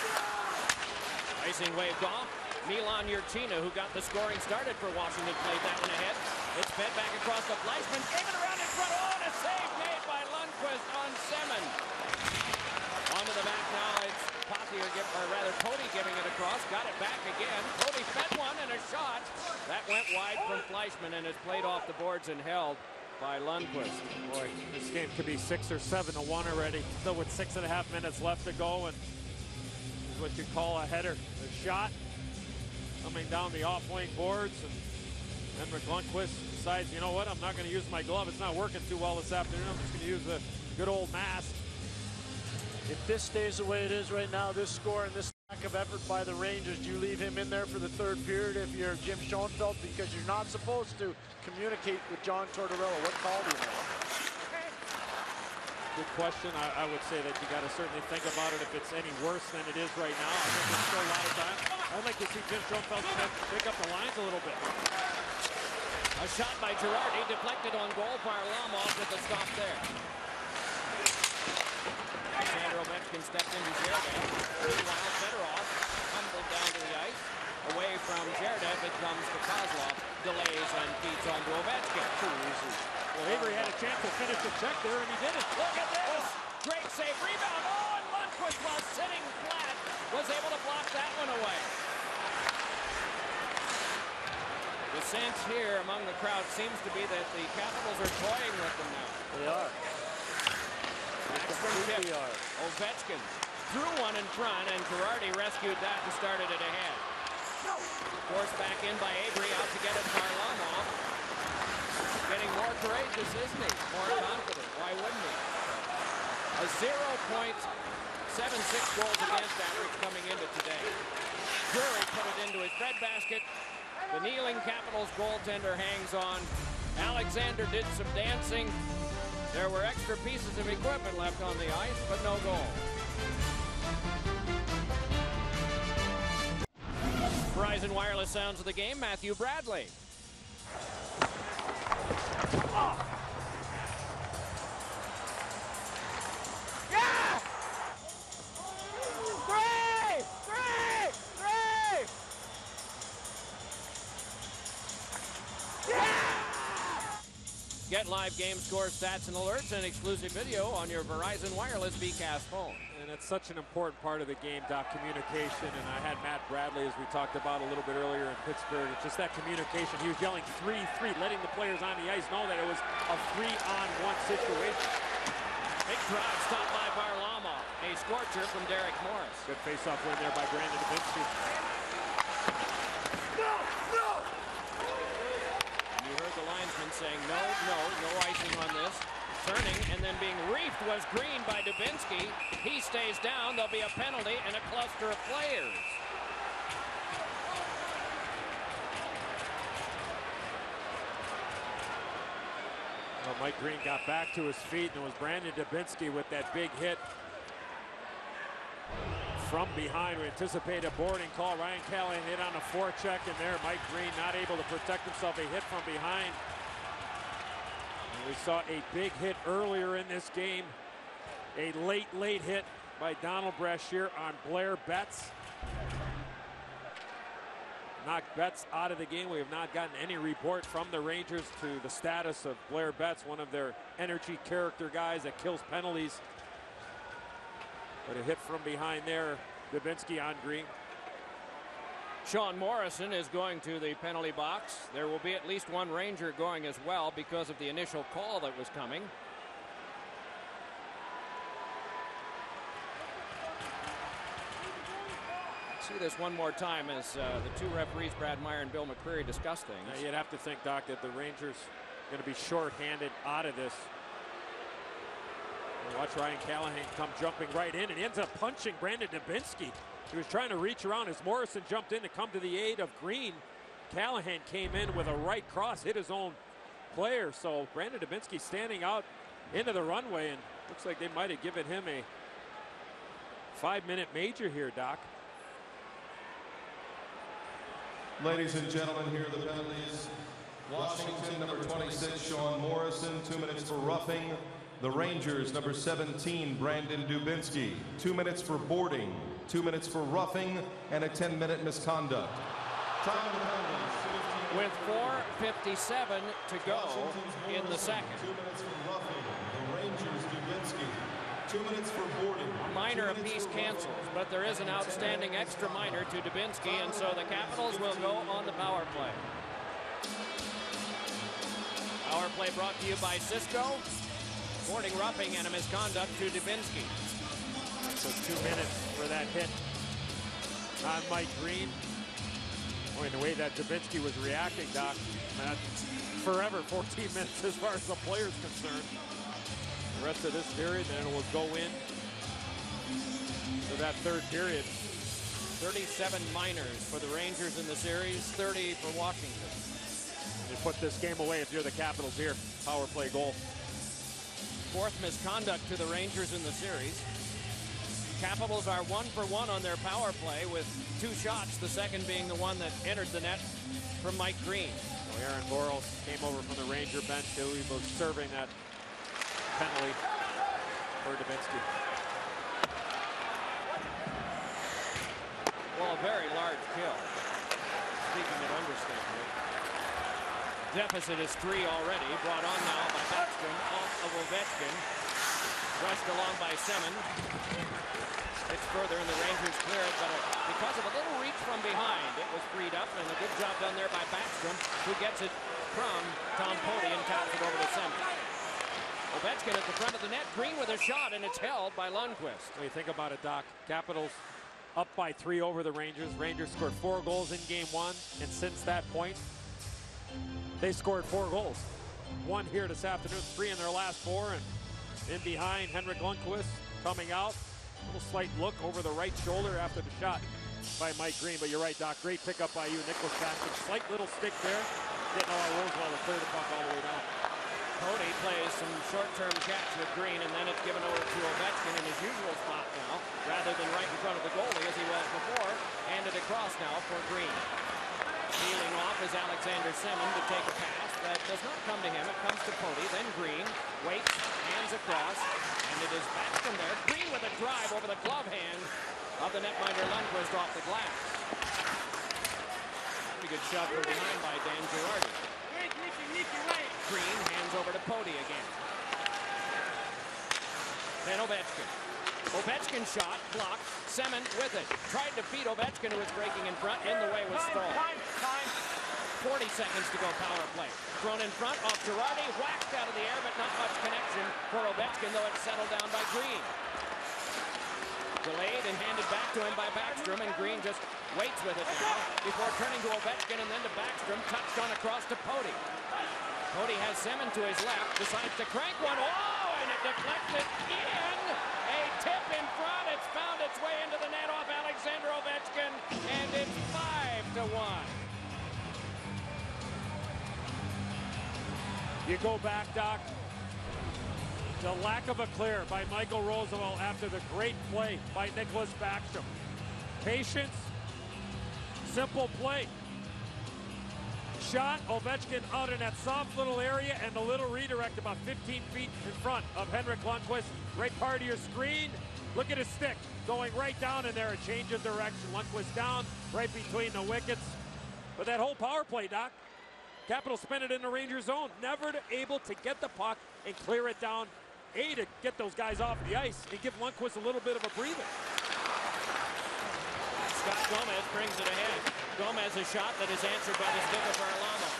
Icing waved off. Milan Jurčina, who got the scoring started for Washington, played that one ahead. It's fed back across the Fleischman. Gave it around in front. Oh, and a save made by Lundqvist on Semin. Onto the back now. It's Poppy, or rather Cody giving it across. Got it back again. Cody fed one and a shot. That went wide from Fleischman and is played off the boards and held by Lundqvist. Boy, this game could be 6 or 7-1 already. Still with 6.5 minutes left to go, and this is what you call a header. A shot coming down the off-wing boards, and Henrik Lundqvist decides, you know what, I'm not going to use my glove. It's not working too well this afternoon. I'm just going to use a good old mask. If this stays the way it is right now, this score and this lack of effort by the Rangers, do you leave him in there for the third period if you're Jim Schoenfeld? Because you're not supposed to communicate with John Tortorella. What call do you know? Good question. I would say that you got to certainly think about it if it's any worse than it is right now. I think there's still a lot of time. I'd like to see Jim Schoenfeld pick up the lines a little bit. A shot by Girardi, deflected on goal. Varlamov with the stop there. Alexander Ovechkin stepped into Zherdev. Meanwhile, Fedorov tumbled down to the ice. Away from Zherdev, it comes to Kozlov. Delays and feeds onto Ovechkin. Too easy. Well, Avery had a chance to finish the check there, and he didn't. Look at this! Great save, rebound. Oh, and Lundqvist, while sitting flat, was able to block that one away. The sense here among the crowd seems to be that the Capitals are toying with them now. They are. Backstrom tip. Ovechkin threw one in front, and Girardi rescued that and started it ahead. Forced back in by Avery, out to get it Varlamov. Getting more courageous, isn't he? More confident. Why wouldn't he? A 0.76 goals against average coming into today. Drury put it into his breadbasket. The kneeling Capitals goaltender hangs on. Alexander did some dancing. There were extra pieces of equipment left on the ice, but no goal. Verizon Wireless sounds of the game, Matthew Bradley. Yeah! Three! Yeah! Get live game score, stats, and alerts and exclusive video on your Verizon Wireless VCast phone. And it's such an important part of the game, Doc, communication. And I had Matt Bradley, as we talked about a little bit earlier in Pittsburgh. It's just that communication. He was yelling 3-3, letting the players on the ice know that it was a 3-on-1 situation. Big drive stopped by Varlamov. A scorcher from Derek Morris. Good face-off win there by Brandon Dubinsky. You heard the linesman saying, no icing on this. Turning and then being reefed was Green by Dubinsky. He stays down. There'll be a penalty and a cluster of players. Well, Mike Green got back to his feet, and it was Brandon Dubinsky with that big hit from behind. We anticipate a boarding call. Ryan Callahan hit on a forecheck, and there Mike Green not able to protect himself. A hit from behind. And we saw a big hit earlier in this game. A late hit by Donald Brashear on Blair Betts. Knocked Betts out of the game. We have not gotten any report from the Rangers to the status of Blair Betts, one of their energy character guys that kills penalties. But a hit from behind there, Dubinsky on Green. Sean Morrison is going to the penalty box. There will be at least one Ranger going as well because of the initial call that was coming. See this one more time as the two referees, Brad Meyer and Bill McCreary, discuss things. Now you'd have to think, Doc, that the Rangers are going to be short-handed out of this. And watch Ryan Callahan come jumping right in, and he ends up punching Brandon Dubinsky. He was trying to reach around as Morrison jumped in to come to the aid of Green. Callahan came in with a right cross, hit his own player. So Brandon Dubinsky standing out into the runway, and looks like they might have given him a 5-minute major here, Doc. Ladies and gentlemen, here are the penalties. Washington, number 26, Sean Morrison, 2 minutes for roughing. The Rangers, number 17, Brandon Dubinsky, 2 minutes for boarding, 2 minutes for roughing, and a 10-minute misconduct. Time of the penalties. With 4:57 to go in the second. 2 minutes for roughing. The Rangers, Dubinsky. 2 minutes for boarding. Minor apiece cancels, but there is an outstanding extra minor to Dubinsky, and so the Capitals will go on the power play. Power play brought to you by Cisco. Boarding, roughing, and a misconduct to Dubinsky. So 2 minutes for that hit on Mike Green. Boy, the way that Dubinsky was reacting, Doc, forever 14 minutes as far as the player's concerned. The rest of this period, then it will go in to that third period. 37 minors for the Rangers in the series, 30 for Washington. You put this game away if you're the Capitals here. Power play goal. fourth misconduct to the Rangers in the series. Capitals are 1 for 1 on their power play with 2 shots, the second being the one that entered the net from Mike Green. So Aaron Boros came over from the Ranger bench, who he was serving that penalty for Dubinsky. Well, a very large kill. Speaking of understatement. Deficit is 3 already. Brought on now by Backstrom off of Ovechkin. Rushed along by Semin. It's further and the Rangers clear it, but because of a little reach from behind, it was freed up, and a good job done there by Backstrom, who gets it from Tom Poti and taps it over to Semin. Ovechkin at the front of the net. Green with a shot, and it's held by Lundqvist. When you think about it, Doc, Capitals up by 3 over the Rangers. Rangers scored 4 goals in game 1, and since that point, they scored 4 goals. 1 here this afternoon, 3 in their last 4, and in behind, Henrik Lundqvist coming out. A little slight look over the right shoulder after the shot by Mike Green. But you're right, Doc, great pickup by you. Nicholas Backstrom, slight little stick there. Getting all our Rosewell to clear the puck all the way down. Poti plays some short-term catch with Green, and then it's given over to Ovechkin in his usual spot now, rather than right in front of the goalie as he was before. Handed across now for Green. Peeling off is Alexander Semin to take a pass. That does not come to him. It comes to Poti. Then Green waits, hands across, and it is Backstrom there. Green with a drive over the glove hand of the netminder Lundqvist off the glass. Pretty good shot from behind by Dan Girardi. Green hands over to Poti again. Then Ovechkin. Ovechkin shot, blocked. Semin with it. Tried to beat Ovechkin, who was breaking in front. In the way was stalled. 40 seconds to go, power play. Thrown in front off Girardi. Whacked out of the air, but not much connection for Ovechkin, though it's settled down by Green. Delayed and handed back to him by Backstrom, and Green just waits with it now before turning to Ovechkin and then to Backstrom. Touched on across to Poti. Poti has Semin to his left, decides to crank one. Oh, and it deflected in. A tip in front. It's found its way into the net off Alexander Ovechkin, and it's 5-1. You go back, Doc. The lack of a clear by Michael Roosevelt after the great play by Nicholas Backstrom. Patience, simple play. Shot, Ovechkin out in that soft little area, and the little redirect about 15 feet in front of Henrik Lundqvist. Right part of your screen. Look at his stick going right down in there. A change of direction. Lundqvist down right between the wickets. But that whole power play, Doc, Capitals spent it in the Rangers zone. Never able to get the puck and clear it down. To get those guys off the ice and give Lundqvist a little bit of a breather. Scott Gomez brings it ahead. Gomez a shot that is answered by the stick of Varlamov.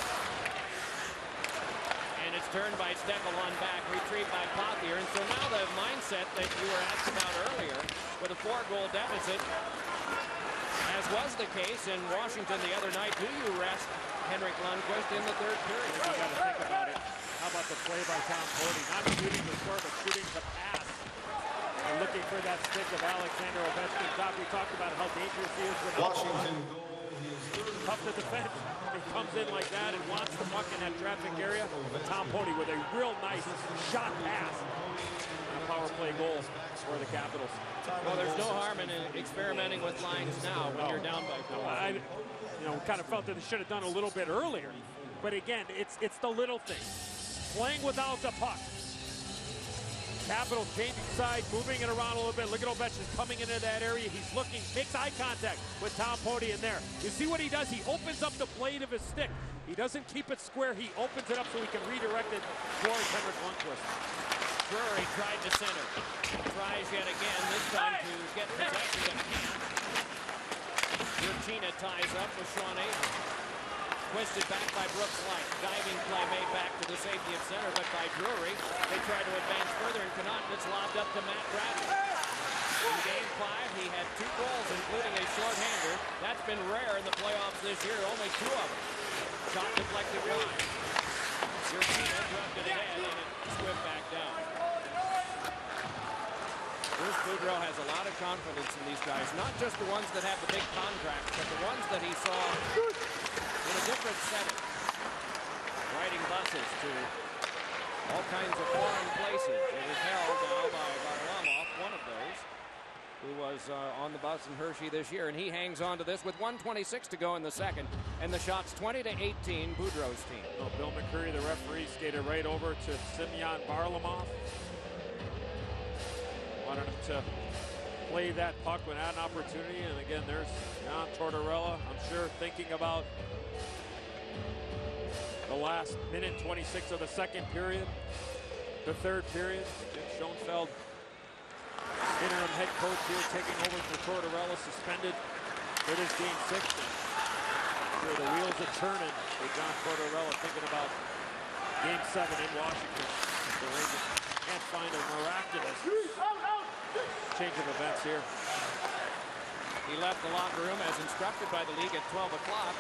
And it's turned by Steckel on back, retrieved by Pothier. And so now the mindset that you were asked about earlier with a 4-goal deficit, as was the case in Washington the other night, do you rest Henrik Lundqvist in the third period? You got to think about it. How about the play by Tom Poti? Not shooting the score, but shooting the pass. And looking for that stick of Alexander Ovechkin. Doc, we talked about how dangerous he is with Washington. tough to defend. He comes in like that and wants the puck in that traffic area. But Tom Poti with a real nice shot pass. And a power play goal for the Capitals. Well, there's no harm in experimenting with lines now when you're down by 4. I kind of felt that they should have done a little bit earlier. But again, it's the little things. Playing without the puck. Capitals changing sides, moving it around a little bit. Look at Ovechkin coming into that area. He's looking, makes eye contact with Tom Poti in there. You see what he does? He opens up the blade of his stick. He doesn't keep it square. He opens it up so he can redirect it towards Henrik Lundqvist. Drury tried to center. Tries yet again, this time to get possession. Urchina ties up with Sean Avery. Twisted back by Brooks Light. Diving play made back to the safety of center, but by Drury. They try to advance further and cannot. It's lobbed up to Matt Bradley. In Game 5, he had 2 goals, including a shorthander. That's been rare in the playoffs this year, only 2 of them. Shot deflected wide. Urchina dropped it ahead, and it swift back down. Bruce Boudreau has a lot of confidence in these guys, not just the ones that have the big contracts, but the ones that he saw in a different setting. Riding buses to all kinds of foreign places. It is held now by Varlamov, one of those, who was on the bus in Hershey this year, and he hangs on to this with 1:26 to go in the second, and the shot's 20-18, Boudreau's team. Well, Bill McCurry, the referee, skated right over to Semyon Varlamov. Wanted him to play that puck when had an opportunity, and again, there's John Tortorella, I'm sure, thinking about the last minute 26 of the second period, the third period. Jim Schoenfeld, interim head coach here, taking over for Tortorella, suspended for this game 6. Sure, the wheels are turning with John Tortorella thinking about game 7 in Washington. The Rangers can't find a miraculous change of events here. He left the locker room as instructed by the league at 12 o'clock.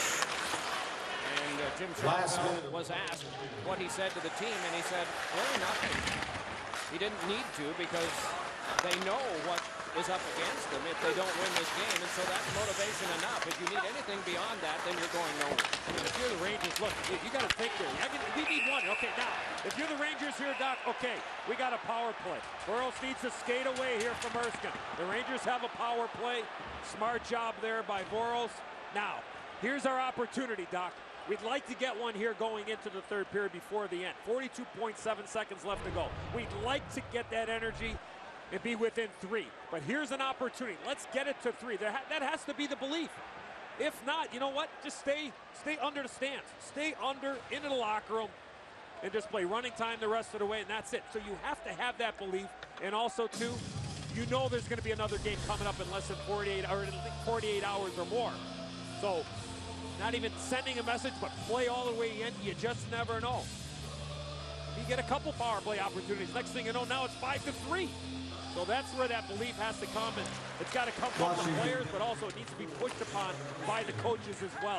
And Jim Schoenfeld was asked what he said to the team, and he said, really nothing. He didn't need to because they know what is up against them if they don't win this game, and so that's motivation enough. If you need anything beyond that, then you're going nowhere. If you're the Rangers, look, you got to think here. We need one. Okay, now, if you're the Rangers here, Doc, okay, we got a power play. Burroughs needs to skate away here from Erskine. The Rangers have a power play. Smart job there by Burroughs. Now, here's our opportunity, Doc. We'd like to get one here going into the third period before the end. 42.7 seconds left to go. We'd like to get that energy and be within 3. But here's an opportunity. Let's get it to 3. That has to be the belief. If not, you know what? Just stay under the stands. Stay under, into the locker room, and just play running time the rest of the way, and that's it. So you have to have that belief. And also, too, you know there's going to be another game coming up in less than 48 hours or more. So not even sending a message, but play all the way in. You just never know. You get a couple power play opportunities. Next thing you know, now it's 5-3. So that's where that belief has to come, and it's got to come from the players, but also it needs to be pushed upon by the coaches as well.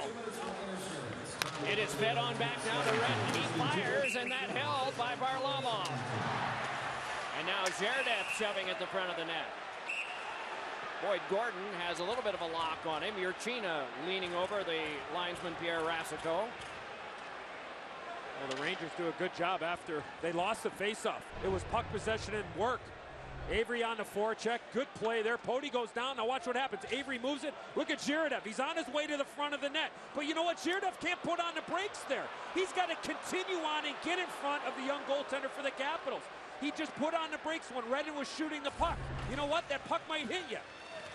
It is fed on back now to Redden. He fires, and that held by Varlamov. And now Zherdev shoving at the front of the net. Boyd Gordon has a little bit of a lock on him. Urchina leaning over the linesman Pierre Racicot. Well, the Rangers do a good job after they lost the faceoff. It was puck possession and work. Avery on the forecheck. Good play there. Pody goes down. Now watch what happens. Avery moves it. Look at Zherdev. He's on his way to the front of the net. But you know what? Zherdev can't put on the brakes there. He's got to continue on and get in front of the young goaltender for the Capitals. He just put on the brakes when Redden was shooting the puck. You know what? That puck might hit you.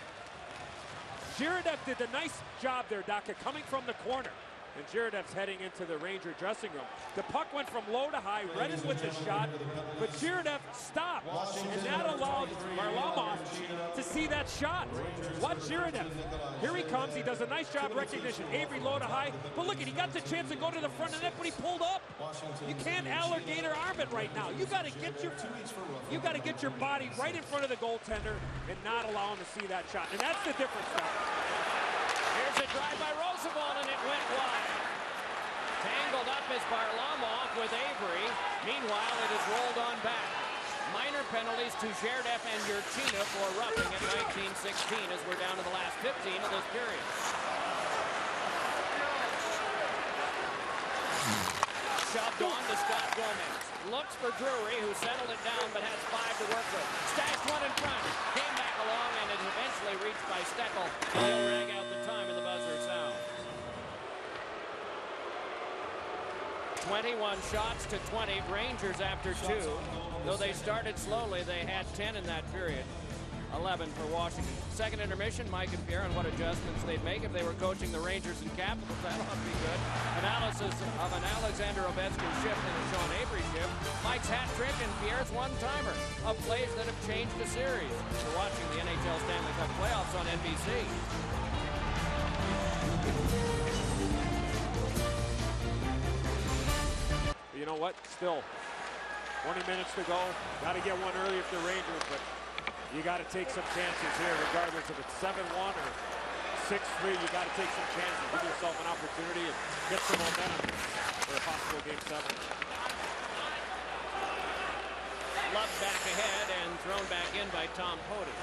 Zherdev did a nice job there, Doc, coming from the corner. And Zheredev's heading into the Ranger dressing room. The puck went from low to high, Redden with the shot, but Zheredev stopped, and that allowed Varlamov to see that shot. Watch Zheredev. Here he comes. He does a nice job recognition. Avery low to high, but look, he got the chance to go to the front of the net, but he pulled up. You can't alligator arm it right now. You got to get your body right in front of the goaltender and not allow him to see that shot. And that's the difference now. Here's a drive by Roosevelt, and it went wide. Tangled up is Varlamov with Avery. Meanwhile, it is rolled on back. Minor penalties to Zherdev and Urchina for roughing at 1916 as we're down to the last 15 of this period. Shoved on to Scott Gomez. Looks for Drury, who settled it down but has 5 to work with. Stashed one in front. Came back along, and it eventually reached by Steckel. He'll rag out the time, and the buzzer sounds. 21 shots to 20. Rangers after 2. Though they started slowly, they had 10 in that period. 11 for Washington. Second intermission, Mike and Pierre, on what adjustments they'd make if they were coaching the Rangers and Capitals. That ought to be good. Analysis of an Alexander Ovechkin shift and a Sean Avery shift. Mike's hat trick and Pierre's one-timer of plays that have changed the series. You're watching the NHL Stanley Cup playoffs on NBC. You know what? Still 20 minutes to go. Got to get one early if the Rangers, but you got to take some chances here, regardless if it's 7-1 or 6-3. You got to take some chances. Give yourself an opportunity and get some momentum for a possible Game 7. Love back ahead and thrown back in by Tom Pody.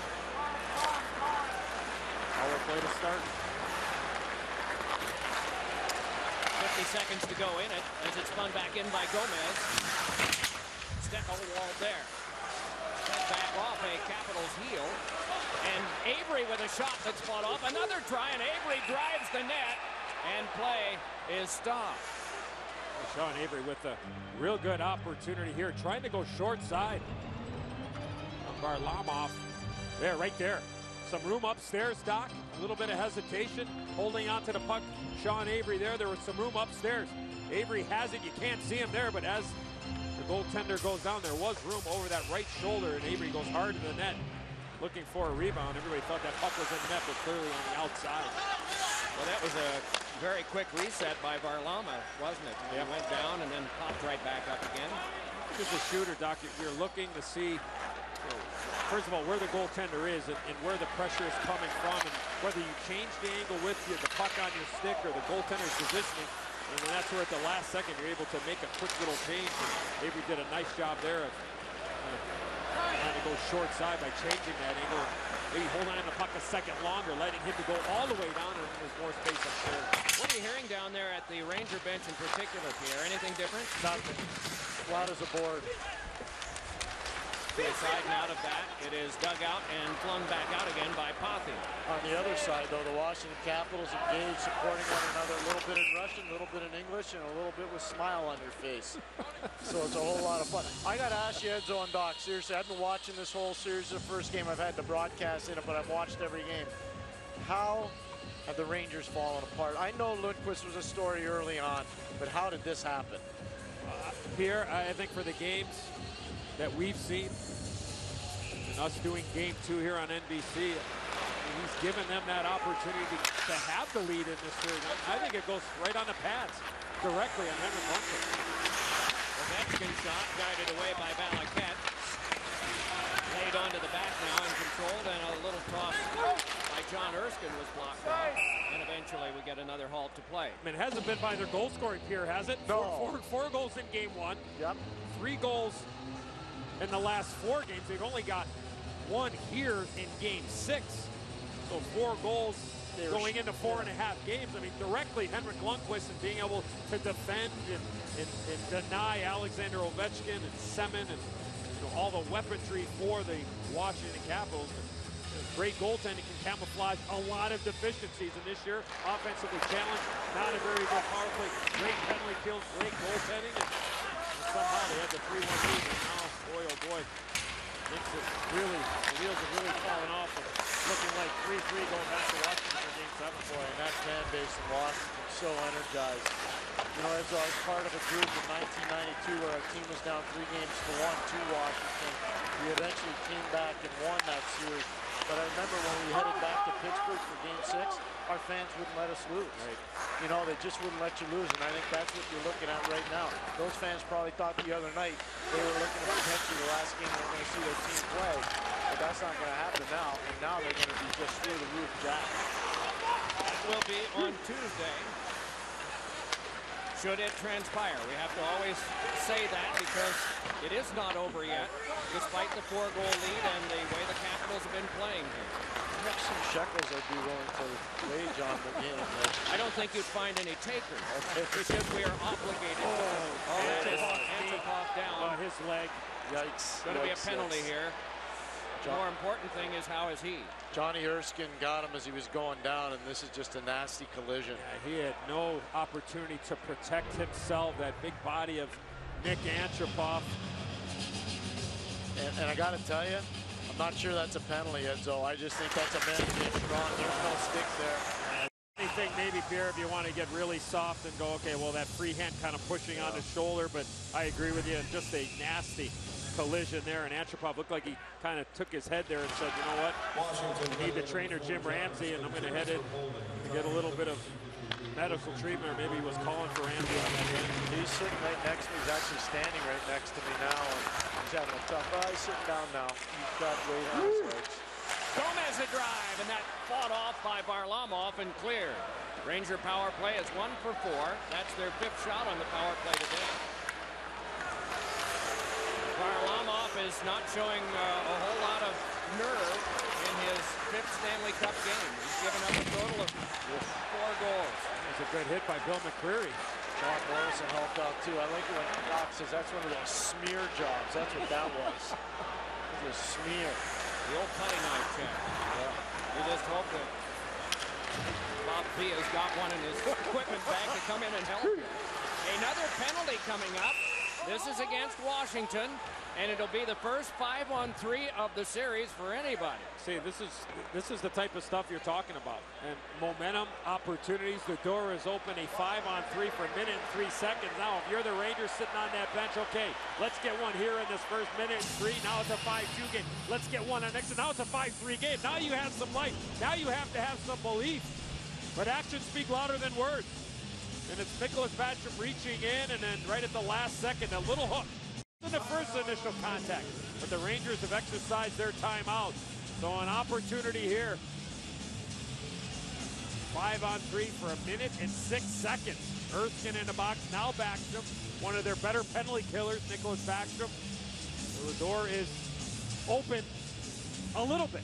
Power play to start. 55 20 seconds to go in it as it's spun back in by Gomez. Steckel walled there. Fed back off a Capitals heel. And Avery with a shot that's fought off. Another try, and Avery drives the net, and play is stopped. Sean Avery with a real good opportunity here, trying to go short side. Varlamov, there, right there. Some room upstairs, Doc. A little bit of hesitation, holding on to the puck. Sean Avery there. There was some room upstairs. Avery has it. You can't see him there, but as the goaltender goes down, there was room over that right shoulder, and Avery goes hard to the net, looking for a rebound. Everybody thought that puck was in the net, but clearly on the outside. Well, that was a very quick reset by Varlamov, wasn't it? He went down and then popped right back up again. Just a shooter, Doc. You're looking to see, first of all, where the goaltender is and where the pressure is coming from, and whether you change the angle with the puck on your stick or the goaltender's positioning. And then that's where at the last second you're able to make a quick little change. And Avery did a nice job there of trying to go short side by changing that angle. Maybe holding on the puck a second longer, letting him to go all the way down, and there's more space up there. What are you hearing down there at the Ranger bench in particular, Pierre? Anything different? Nothing. Flat as a board. To the side and out of that, it is dug out and flung back out again by Pothy. On the other side, though, the Washington Capitals engaged, supporting one another, a little bit in Russian, a little bit in English, and a little bit with smile on your face. So it's a whole lot of fun. I got to ask you, Edzo and Doc, seriously, I've been watching this whole series. The first game I've had the broadcast in it, but I've watched every game. How have the Rangers fallen apart? I know Lundqvist was a story early on, but how did this happen? Pierre, I think for the games that we've seen, and us doing game 2 here on NBC, he's given them that opportunity to have the lead in this series. I think it goes right on the pads, directly on Henrik Lundqvist. Ovechkin shot guided away by Valaket. Laid onto the back now and controlled, and a little toss by John Erskine was blocked off. And eventually we get another halt to play. I mean, it hasn't been by their goal scoring, Pierre, has it? No. Four goals in game 1. Yep. 3 goals in the last 4 games. They've only got 1 here in game 6. So 4 goals going into 4.5 games. I mean, directly Henrik Lundqvist and being able to defend and deny Alexander Ovechkin and Semin and all the weaponry for the Washington Capitals. Great goaltending can camouflage a lot of deficiencies, and this year offensively challenged, not a very good power play, great penalty kills, great goaltending, and somehow they had the 3-1 lead, and now, boy, oh boy, the wheels have really fallen off, and looking like 3-3 going back to Washington for game 7. Boy, and that fan base in Washington so energized. You know, Edzo, I was part of a group in 1992 where our team was down 3 games to 1 to Washington. We eventually came back and won that series. But I remember when we headed back to Pittsburgh for game 6, our fans wouldn't let us lose. Right. You know, they just wouldn't let you lose, and I think that's what you're looking at right now. Those fans probably thought the other night they were looking at potentially the last game they were going to see their team play. But that's not going to happen now, and now they're going to be just through the roof jacked. That will be on Tuesday, should it transpire. We have to always say that because it is not over yet, despite the 4-goal lead and the way the Capitals have been playing here. I have some shekels I'd be willing to wage on the game. I don't think you'd find any takers because we are obligated. Antipov down. His leg. Yikes. Going to be a penalty here. The more important thing is how is he? Johnny Erskine got him as he was going down, and this is just a nasty collision. Yeah, he had no opportunity to protect himself. That big body of Nick Antipov. And I got to tell you, I'm not sure that's a penalty, Edzo. I just think that's a man being strong. There's no stick there. I think maybe, Pierre, if you want to get really soft and go, okay, well, that free hand kind of pushing on his shoulder, but I agree with you. Just a nasty collision there, and Antipov looked like he kind of took his head there and said, you know what, I need the trainer Jim Ramsey, and I'm going to head in to get a little bit of medical treatment, or maybe he was calling for Ramsey on that end. He's sitting right next to me. He's actually standing right next to me now, and he's having a tough, he's sitting down now. He's got weight on his legs. Gomez a drive, and that fought off by Varlamov and cleared. Ranger power play is 1 for 4. That's their 5th shot on the power play today. Varlamov is not showing a whole lot of nerve in his 5th Stanley Cup game. He's given up a total of 4 goals. It was a good hit by Bill McCreary. Sean Morrison helped out too. I like it when Doc says that's one of those smear jobs. That's what that was. It was a smear. The old putty knife check. Yeah. We just hope that Bob B has got one in his equipment bag to come in and help. Another penalty coming up. This is against Washington, and it'll be the first 5-on-3 of the series for anybody. See, this is the type of stuff you're talking about. And momentum, opportunities, the door is open. A 5-on-3 for a minute and 3 seconds. Now, if you're the Rangers sitting on that bench, okay, let's get one here in this first minute and 3. Now it's a 5-2 game. Let's get one on next. And now it's a 5-3 game. Now you have some life. Now you have to have some belief. But actions speak louder than words. And it's Nicholas Backstrom reaching in, and then right at the last second, a little hook in the first initial contact. But the Rangers have exercised their timeout. So an opportunity here. 5-on-3 for a minute and 6 seconds. Erskine in the box, now Backstrom. One of their better penalty killers, Nicholas Backstrom. So the door is open a little bit.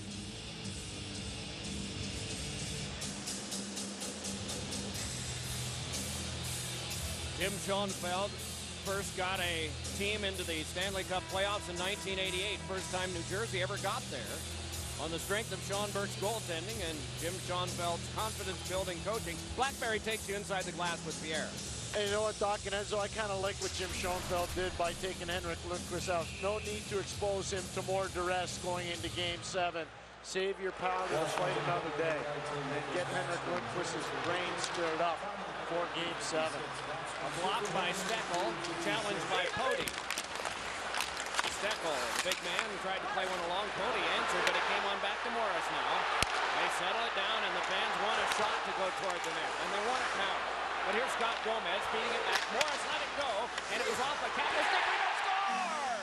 Jim Schoenfeld first got a team into the Stanley Cup playoffs in 1988. First time New Jersey ever got there. On the strength of Sean Burke's goaltending and Jim Schoenfeld's confidence-building coaching, Blackberry takes you inside the glass with Pierre. Hey, you know what, Doc and Enzo, I kind of like what Jim Schoenfeld did by taking Henrik Lundqvist out. No need to expose him to more duress going into Game 7. Save your power to fight another day. And get Henrik Lundqvist's brain stirred up for Game 7. A block by Steckel, challenged by Pody. Steckel, the big man, tried to play one along. Pody answered, but it came on back to Morris now. They settle it down, and the fans want a shot to go toward the net, and they want it now. But here's Scott Gomez feeding it back. Morris let it go, and it was off the cap. Stick, we don't score!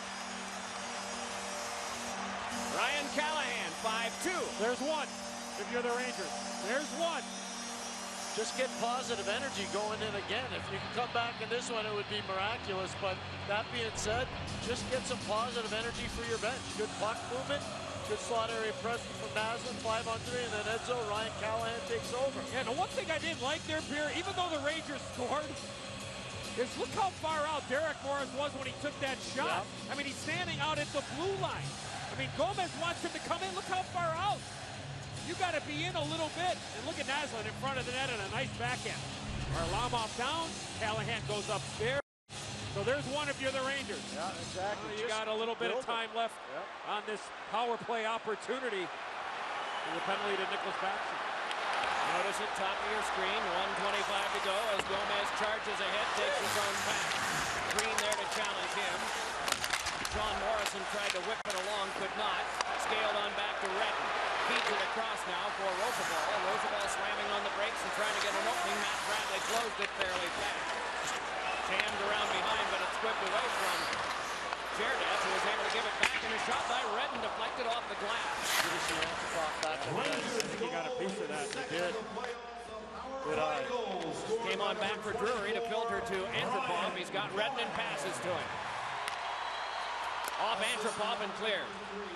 Ryan Callahan, 5-2. There's one, if you're the Rangers. There's one. Just get positive energy going in again. If you can come back in this one, it would be miraculous. But that being said, just get some positive energy for your bench. Good puck movement, good slot area presence from Naslund, 5-on-3, and then Edzo, Ryan Callahan takes over. Yeah, the one thing I didn't like there, Pierre, even though the Rangers scored, is look how far out Derek Morris was when he took that shot. Yep. I mean, he's standing out at the blue line. I mean, Gomez wants him to come in. Look how far out. You got to be in a little bit. And look at Naslund in front of the net and a nice backhand. Varlamov down. Callahan goes upstairs. So there's one if you're the Rangers. Yeah, exactly. You got a little bit of time left on this power play opportunity. And the penalty to Nicholas Backstrom. Notice it, top of your screen, 1:25 to go as Gomez charges ahead, takes his own pass. Green there to challenge him. Sean Morrison tried to whip it along, could not. Scaled on back to Redden. Feeds it across now for Roosevelt. Roosevelt slamming on the brakes and trying to get an opening. Matt Bradley closed it fairly fast. Jammed around behind, but it's whipped away from Gerdes, who was able to give it back, and a shot by Redden deflected off the glass. I think he got a piece of that. He did. Good eye. Came on back for Drury to filter to Antropov. He's got Redden and passes to him. Off Antropov and clear.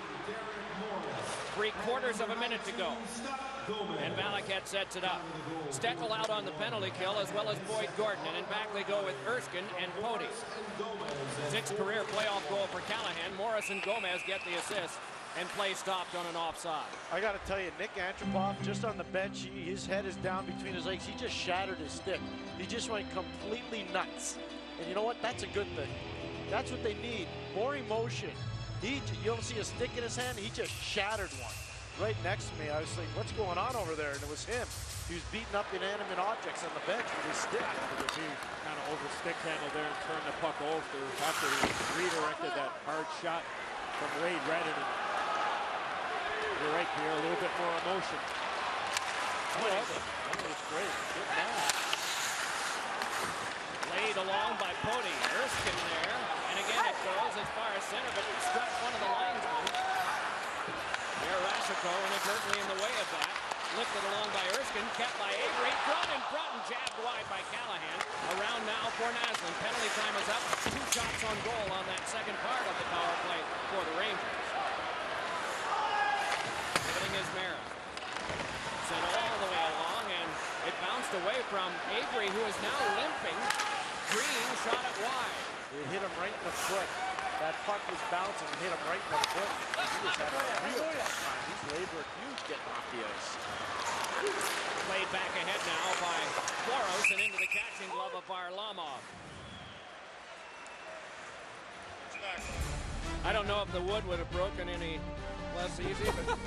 3/4 of a minute to go. And Valaket sets it up. Steckel out on the penalty kill, as well as Boyd Gordon. And in back they go with Erskine and Pody. 6th career playoff goal for Callahan. Morris and Gomez get the assist, and play stopped on an offside. I got to tell you, Nick Antropov, just on the bench, his head is down between his legs. He just shattered his stick. He just went completely nuts. And you know what? That's a good thing. That's what they need. More emotion. You don't see a stick in his hand. He just shattered one right next to me. I was like, what's going on over there? And it was him. He was beating up inanimate objects on the bench with his stick. He kind of over stick handle there and turned the puck over after he redirected that hard shot from Wade Redden. You're right, Pierre, a little bit more emotion. That was great. Good man. Laid along by Pody. Erskine there. And again it goes as far as center, but it struck one of the linesmen. There, Rasico inadvertently in the way of that. Lifted along by Erskine, kept by Avery. Front and jabbed wide by Callahan. Around now for Naslund. Penalty time is up. 2 shots on goal on that second part of the power play for the Rangers. Pivoting is Mara. Sent all the way along, and It bounced away from Avery, who is now limping. Green shot it wide. It hit him right in the foot. That puck was bouncing, hit him right in the foot. He was having a real tough time. He's labored huge getting off the ice. Played back ahead now by Boros and into the catching glove of Varlamov. I don't know if the wood would have broken any less easy, but...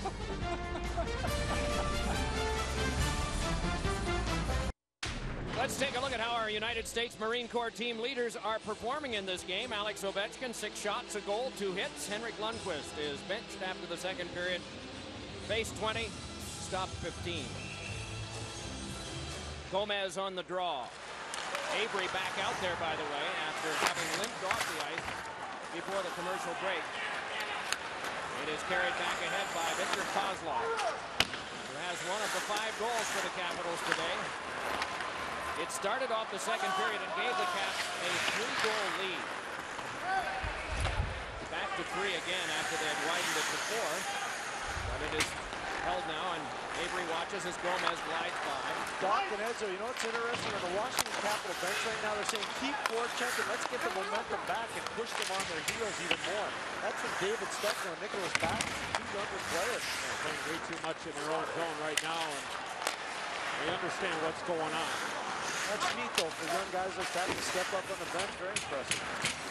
Let's take a look at how our United States Marine Corps team leaders are performing in this game. Alex Ovechkin, 6 shots, a goal, 2 hits. Henrik Lundqvist is benched after the second period. Faced 20, stopped 15. Gomez on the draw. Avery back out there, by the way, after having limped off the ice before the commercial break. It is carried back ahead by Victor Kozlov, who has one of the 5 goals for the Capitals today. It started off the second period and gave the Caps a 3-goal lead. Back to 3 again after they had widened it to 4. But it is held now, and Avery watches as Gomez glides by. Doc and Edzo, you know what's interesting? On the Washington Capital bench right now, they're saying keep forechecking, let's get the momentum back and push them on their heels even more. That's from David Steckler and Nicholas Back, 2 younger players. They're playing way too much in their own zone right now, and they understand what's going on. That's neat, though, for young guys like that to step up on the bench. Very impressive.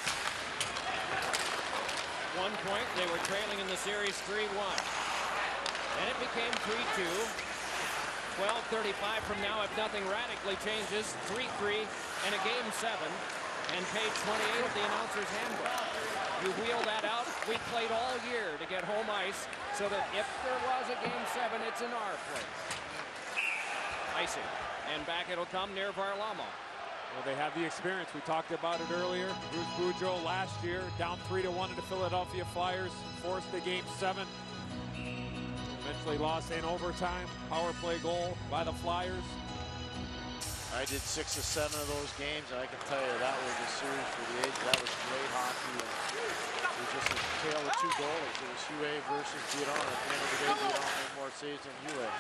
1 point, they were trailing in the series 3-1. And it became 3-2. 12:35 from now, if nothing radically changes, 3-3 and a game 7. And page 28 of the announcer's handbook. You wheel that out. We played all year to get home ice so that if there was a game 7, it's in our place. Icing. And back it'll come near Varlamov. Well, they have the experience. We talked about it earlier. Bruce Boudreau last year, down 3-1 to the Philadelphia Flyers, forced the game 7. Eventually lost in overtime. Power play goal by the Flyers. I did 6 or 7 of those games, and I can tell you that was a series for the ages. That was great hockey. And it was just a tale of 2 goalies. It was Hue versus Biron. At the end of the day, Biron made more saves than Hue.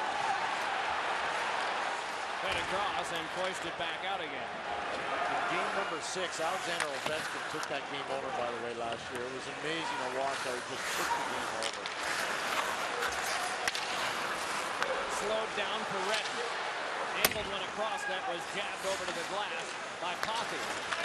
Played across and foisted back out again. In game number 6, Alexander Ovechkin took that game over, by the way, last year. It was amazing to watch how he just took the game over. Slowed down for Redden. Angled one across that was jabbed over to the glass by Coffey.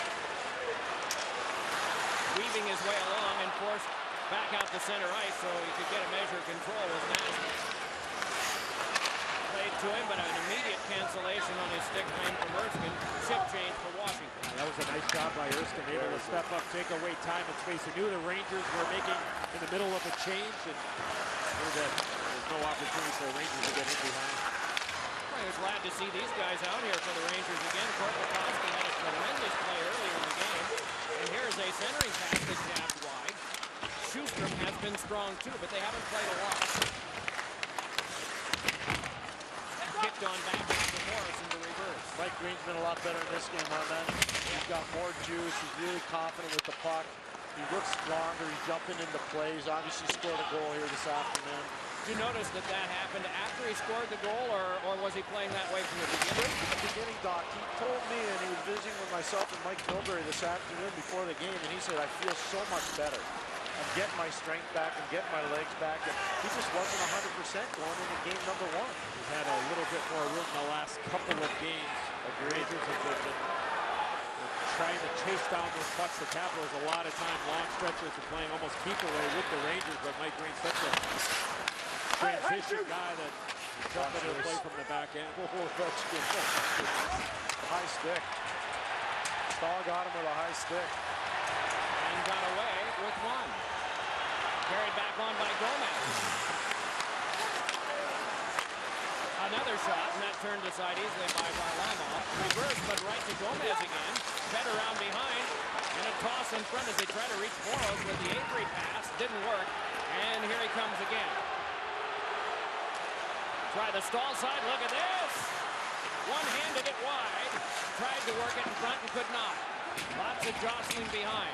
Weaving his way along and forced back out to center ice so he could get a measure of control was nasty. Played to him, but an immediate cancellation on his stick claim from Erskine. Shift change for Washington. That was a nice job by Erskine, able to step up, take away time and space. He knew the Rangers were making in the middle of a change, and knew that there's no opportunity for the Rangers to get in behind. I was glad to see these guys out here for the Rangers again. Korpikoski had a tremendous play earlier in the game. And here's a centering pass that jabbed wide. Schuster has been strong too, but they haven't played a lot. Kicked on back to Morrison to reverse. Mike Green's been a lot better in this game, man. He's got more juice. He's really confident with the puck. He looks stronger. He's jumping into plays. Obviously scored a goal here this afternoon. Did you notice that that happened after he scored the goal, or was he playing that way from the beginning? Right from the beginning, Doc. He told me, and he was visiting with myself and Mike Milbury this afternoon before the game, and he said, I feel so much better. I'm getting my strength back. I'm getting my legs back. And he just wasn't 100% going into game number 1. He's had a little bit more room in the last couple of games. The Rangers have been trying to chase down those pucks. The Capitals a lot of time, long stretches, are playing almost keep away with the Rangers, but Mike Green's such a transition guy that jumped into the play from the back end. High stick. Stahl got him with a high stick. And got away with 1. Carried back on by Gomez. Another shot, and that turned aside easily by Varlamov. Reverse, but right to Gomez again. Fed around behind, and a toss in front as they try to reach Boros with the Avery pass. Didn't work, and here he comes again. Try the stall side, look at this! One-handed it wide. Tried to work it in front and could not. Lots of jostling behind.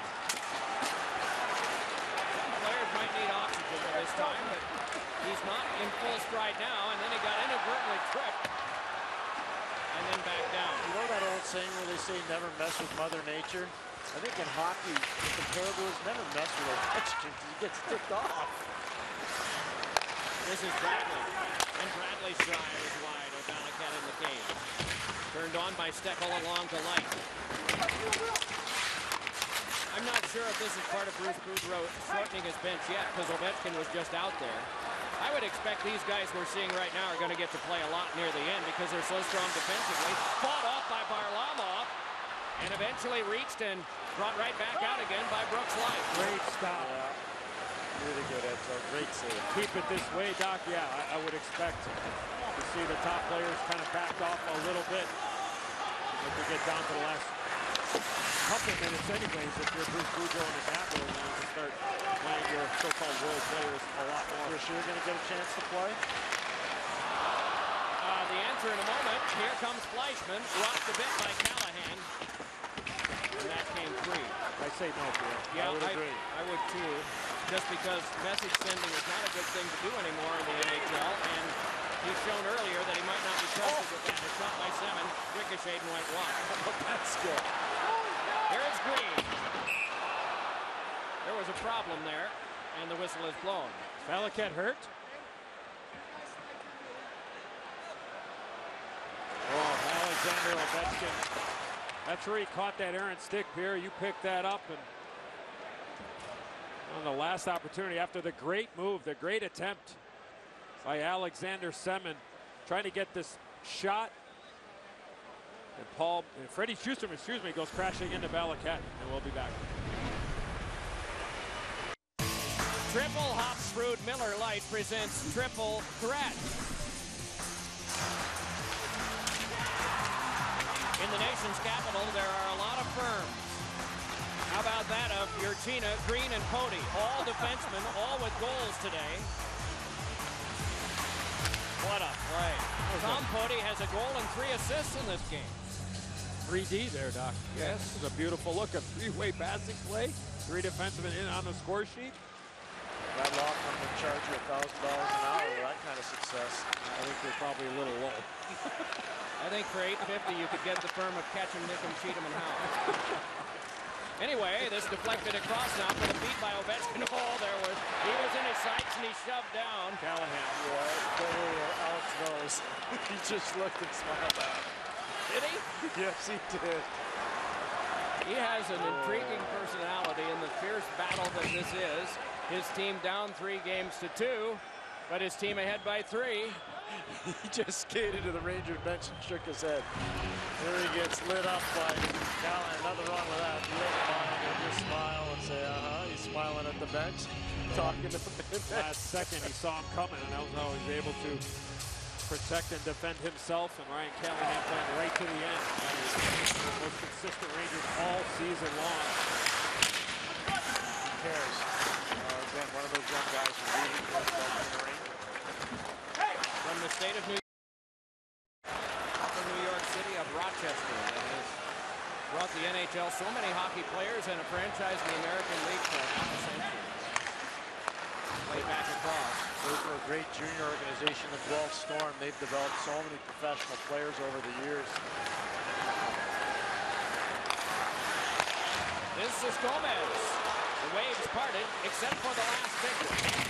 Some players might need oxygen at this time, but he's not in full stride now, and then he got inadvertently tripped. saying where they say never mess with Mother Nature? I think in hockey, the comparable is never mess with Ovechkin because he gets ticked off. This is Bradley. And Bradley's drive is wide. O'Balakat in the cage. Turned on by Steckel along to Light. I'm not sure if this is part of Bruce Boudreau shortening his bench yet because Ovechkin was just out there. I would expect these guys we're seeing right now are going to get to play a lot near the end because they're so strong defensively. Fought off by Varlamov and eventually reached and brought right back out again by Brooks Light. Great stop. Yeah. Really good, Edzo. Great save. Keep it this way, Doc. Yeah, I would expect to see the top players kind of backed off a little bit. If we get down to the last couple minutes anyways, if you're Bruce Boudreau in the Capitals, you can start playing your so-called role players a lot more. You're sure you're going to get a chance to play? The answer in a moment. Here comes Fleischman. Rocked a bit by Callahan. And that came free. I say no, Pierre. Yeah, I would agree. I would too. Just because message sending is not a good thing to do anymore in the NHL. And he's shown earlier that he might not be trusted with that. A shot by Semin. Ricocheted and went wide. That's good. Here is Green. There was a problem there, and the whistle is blown. Balakat hurt? Oh, Alexander Ovechkin. That's where he caught that errant stick, Pierre. You picked that up, and on the last opportunity after the great move, the great attempt by Alexander Semin, trying to get this shot. And Freddie Schusterman, goes crashing into Balakat, and we'll be back. Triple Hopsrud Miller Lite presents Triple Threat. In the nation's capital, there are a lot of firms. How about that of Urchina, Green, and Pody? All defensemen, all with goals today. What a play. Tom Pody has a goal and 3 assists in this game. 3D there, Doc. Yes. This is a beautiful look. A three-way passing play. 3 defensemen in on the score sheet. That law firm would charge you $1,000 an hour with that kind of success. I think they're probably a little low. I think for $850 you could get the firm of Ketchum, Nickham, Cheatham, and Howe. Anyway, this deflected across now for the beat by Ovechkin. Oh, he was in his sights and he shoved down. Callahan. Yeah, Alex knows. He just looked and smiled at him. Did he? Yes, he did. He has an intriguing personality in the fierce battle that this is. His team down 3 games to 2, but his team ahead by 3. He just skated to the Rangers bench and shook his head. There he gets lit up by Callahan. Nothing wrong with that. He doesn't mind. He'll just smile and say, He's smiling at the bench, talking to the bench. Last second, he saw him coming, and that was how he was able to protect and defend himself, and Ryan Callahan playing right to the end. The most consistent Rangers all season long. Who cares? Again, one of those young guys who really cares about the Rangers. From the state of New York City of Rochester, that has brought the NHL so many hockey players and a franchise in the American League for half a century. Play back across. Those were a great junior organization, the Guelph Storm. They've developed so many professional players over the years. This is Gomez. The waves parted, except for the last victory.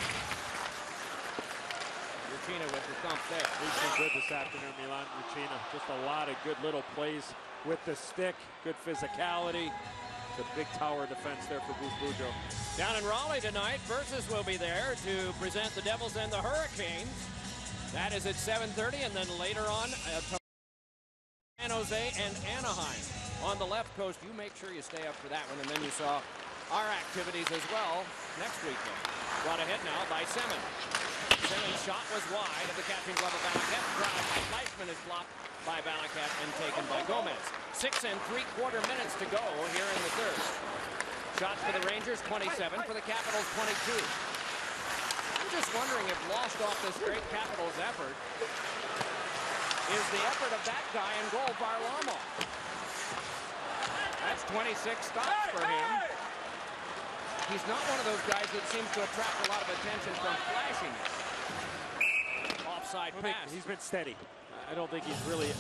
Urchina with the thump there. He's been good this afternoon, Milan Urchina. Just a lot of good little plays with the stick, good physicality. It's a big tower defense there for Bruce Boudreau. Down in Raleigh tonight, Versus will be there to present the Devils and the Hurricanes. That is at 7:30, and then later on, San Jose and Anaheim. On the left coast, you make sure you stay up for that one, and then you saw our activities as well next weekend. Brought ahead now by Semin. Semin's shot was wide of the catching glove of Balakat. Drive by Fleischman is blocked by Balakat and taken by Gomez. 6 3/4 minutes to go here in the third. Shots for the Rangers, 27. For the Capitals, 22. I'm just wondering if lost off this great Capitals effort is the effort of that guy in goal, Varlamov. That's 26 stops for him. He's not one of those guys that seems to attract a lot of attention from flashiness. Offside pass. He's been steady. I don't think he's really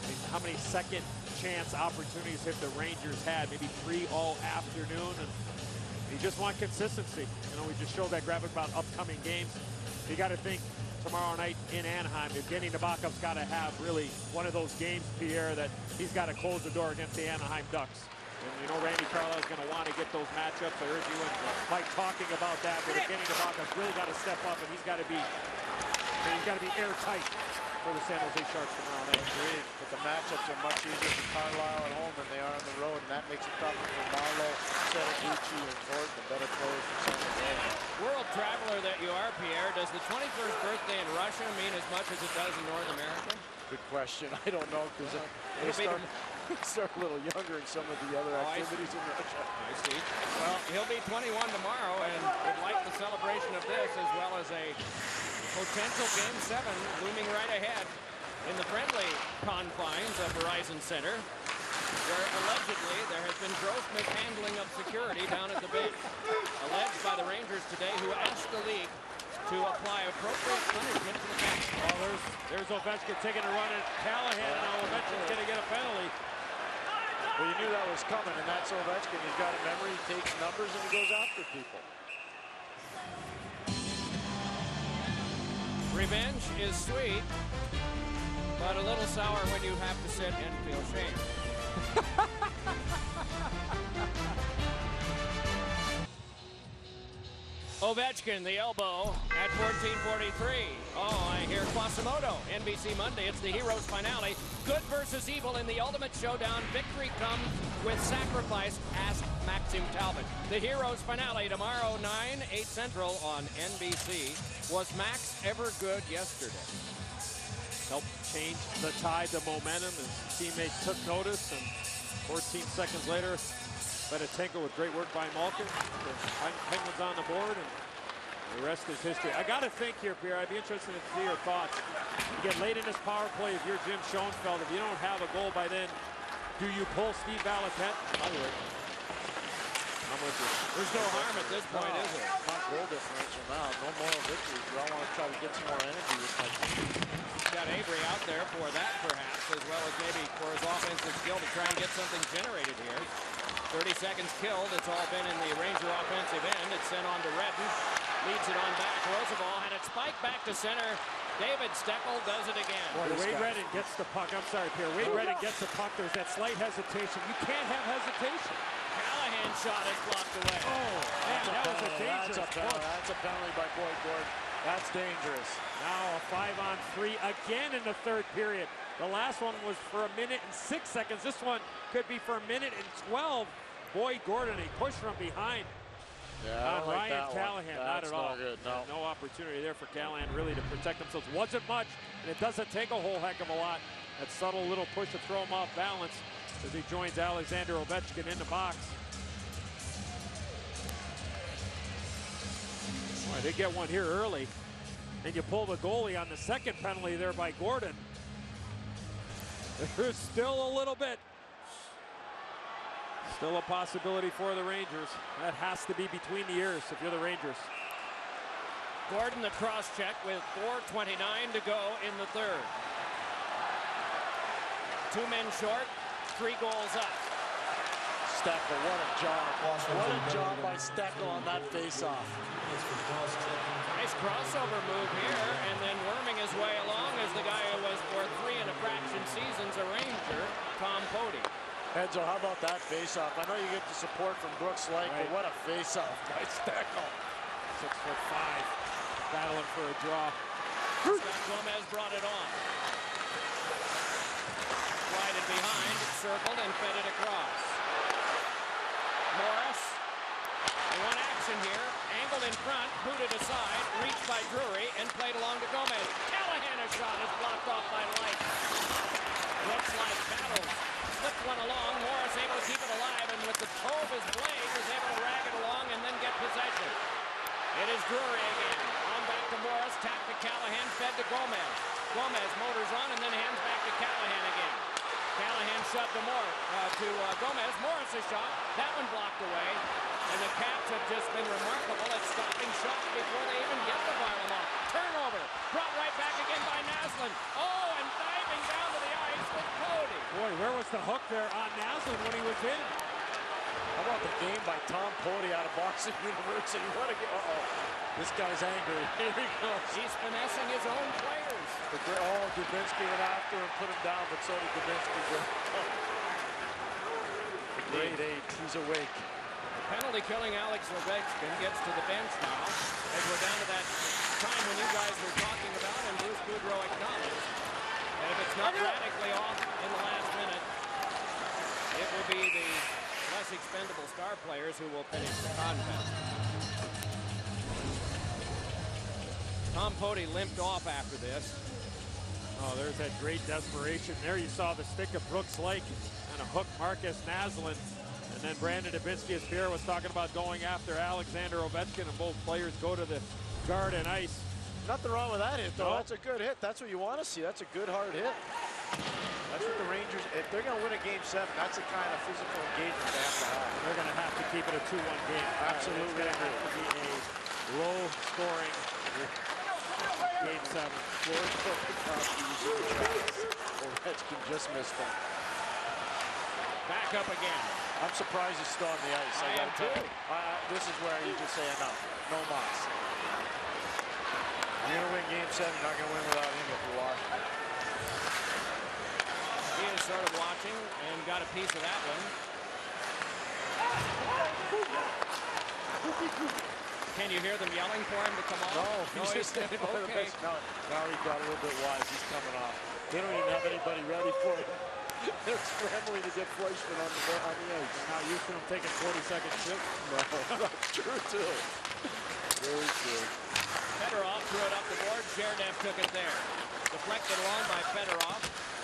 I mean, how many second chance opportunities have the Rangers had? Maybe 3 all afternoon, and you just want consistency. You know, we just showed that graphic about upcoming games. You got to think tomorrow night in Anaheim, Evgeny Nabokov's got to have really one of those games, Pierre, that he's got to close the door against the Anaheim Ducks. And you know, Randy Carlisle's going to want to get those matchups. I heard you and Mike talking about that, but Evgeny Nabokov's really got to step up, and he's got to be airtight for the San Jose Sharks tomorrow night. Agreed, but the matchups are much easier for Carlisle at home than they are on the road, and that makes it tougher for Marlowe, Setaguchi, and Gordon, the better players from San Jose. World traveler that you are, Pierre, does the 21st birthday in Russia mean as much as it does in North America? Good question. I don't know, because they start a little younger in some of the other activities in Russia. I see. Well, he'll be 21 tomorrow, and would like the celebration of this as well as a potential Game 7 looming right ahead in the friendly confines of Verizon Center, where allegedly there has been gross mishandling of security down at the bench. Alleged by the Rangers today, who asked the league to apply appropriate punishment to the bench. Well, there's Ovechkin taking a run at Callahan. Now Ovechkin's going to get a penalty. Well, you knew that was coming, and that's Ovechkin. He's got a memory, he takes numbers, and he goes after people. Revenge is sweet, but a little sour when you have to sit and feel shame. Ovechkin, the elbow at 14:43. Oh, I hear Quasimodo. NBC Monday, it's the Heroes finale. Good versus evil in the ultimate showdown. Victory comes with sacrifice. Ask Maxim Talbot. The Heroes finale tomorrow, 9/8 Central on NBC. Was Max ever good yesterday? Helped change the tide, the momentum. His teammates took notice, and 14 seconds later, Betinko with great work by Malkin. The Penguins on the board, and the rest is history. I got to think here, Pierre. I'd be interested to see your thoughts. You get late in this power play. If you're Jim Schoenfeld, if you don't have a goal by then, do you pull Steve Valiquette? I would. I'm with you. There's no harm at this point, is there? Not goal differential now. No moral victories, but I want to try to get some more energy with my team. Got Avery out there for that, perhaps, as well as maybe for his offensive skill to try and get something generated here. 30 seconds killed. It's all been in the Ranger offensive end. It's sent on to Redden. Leads it on back. Roosevelt had it spiked back to center. David Steckel does it again. Boy, Wade Redden gets the puck. I'm sorry, Pierre. Wade Redden gets the puck. There's that slight hesitation. You can't have hesitation. Callahan's shot is blocked away. Oh, man, that was a dangerous push. That's a penalty by Boyd Gordon. That's dangerous. Now a 5-on-3 again in the third period. The last one was for 1 minute and 6 seconds. This one could be for 1 minute and 12. Boyd Gordon, he pushed from behind. Yeah, on like Ryan Callahan, not at all. Good, no. No opportunity there for Callahan really to protect themselves. Wasn't much, and it doesn't take a whole heck of a lot. That subtle little push to throw him off balance as he joins Alexander Ovechkin in the box. Boy, they get one here early, and you pull the goalie on the second penalty there by Gordon. There's still a little bit. Still a possibility for the Rangers. That has to be between the ears if you're the Rangers. Gordon the cross check with 4:29 to go in the third. 2 men short, 3 goals up. Steckel, what a job. What a job by Steckel on that faceoff. Nice crossover move here, and then worming his way along as the guy who was for 3 and a fraction seasons a Ranger, Tom Pody. Enzo, how about that faceoff? I know you get the support from Brooks Lake, but what a faceoff by Steckel. 6'5", battling for a draw. Scott Gomez brought it on. Slided behind, circled, and fed it across. Morris, one action here, angled in front, booted aside, reached by Drury, and played along to Gomez. Callahan, a shot is blocked off by Light. Looks like battles. Slipped one along, Morris able to keep it alive, and with the toe of his blade was able to rag it along and then get possession. It is Drury again. On back to Morris, tapped to Callahan, fed to Gomez. Gomez motors on and then hands back to Callahan again. Callahan shove to Gomez. Morris' shot. That one blocked away. And the Caps have just been remarkable at stopping shots before they even get the Varlamov. Turnover. Brought right back again by Naslund. Oh, and diving down to the ice with Cody. Boy, where was the hook there on Naslund when he was in? How about the game by Tom Pody out of Boston University? What a game. Uh-oh. This guy's angry. Here he goes. He's finessing his own players. Dubinsky went after him, put him down, but so did Dubinsky. Grade 8, he's awake. Penalty killing Alex Ovechkin gets to the bench now. As we're down to that time when you guys were talking about and Bruce Boudreau acknowledged. And if it's not radically off in the last minute, it will be the less expendable star players who will finish the contest. Tom Pody limped off after this. Oh, there's that great desperation. There you saw the stick of Brooks Lake and a hook Marcus Naslund. And then Brandon Dubinsky, as Pierre was talking about, going after Alexander Ovechkin, and both players go to the guard and ice. Nothing wrong with that hit, though. No. That's a good hit. That's what you want to see. That's a good, hard hit. That's what the Rangers, if they're going to win a Game 7, that's the kind of physical engagement they have to have. They're going to have to keep it a 2-1 game. Absolutely. It's going to have to be a low-scoring Game 7. Ovechkin just missed them. Back up again. I'm surprised he's still on the ice. I am too. This is where you just say enough. No mas. You're going to win Game 7. You're not going to win without him if you are. He is sort of watching and got a piece of that one. Can you hear them yelling for him to come off? No, he's just standing by the bench. Now he got a little bit wise. He's coming off. They don't even have anybody ready for him. They're scrambling to get Fleischman on the ice. They're not used to him taking 40-second shifts. No, that's true, too. Very true. Fedorov threw it up the board. Zherdev took it there. Deflected along by Fedorov.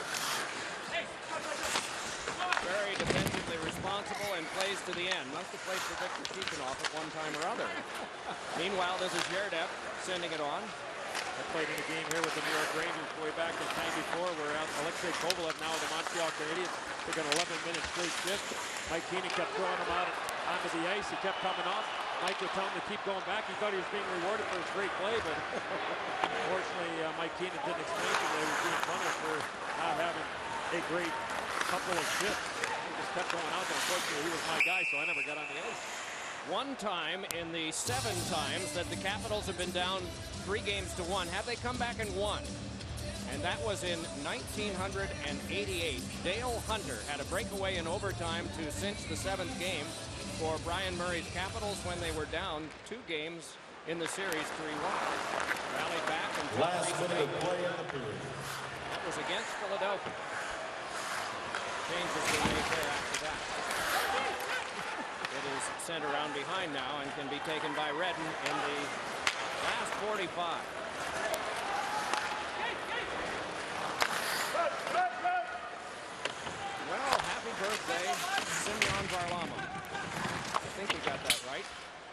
Very defensively responsible and plays to the end. Must have played for Victor Tikhonov at one time or other. Meanwhile, this is Zherdev sending it on. I played in a game here with the New York Rangers way back in '94 where Alexei Kovalev, now with the Montreal Canadiens, took an 11-minute straight shift. Mike Keenan kept throwing him out onto the ice. He kept coming off. Mike would tell him to keep going back. He thought he was being rewarded for his great play, but unfortunately, Mike Keenan didn't explain to him that he was being punished for not having a great couple of shifts. He just kept going out there. Unfortunately, he was my guy, so I never got on the ice. One time in the 7 times that the Capitals have been down 3-1, have they come back and won? And that was in 1988. Dale Hunter had a breakaway in overtime to cinch the 7th game for Brian Murray's Capitals when they were down 2 games in the series 3-1. Rallied back and Last minute of play in the period. that was against Philadelphia. Changes were made there after that. It is sent around behind now and can be taken by Redden in the last 45. Well, happy birthday, Semyon Varlamov. I think we got that right.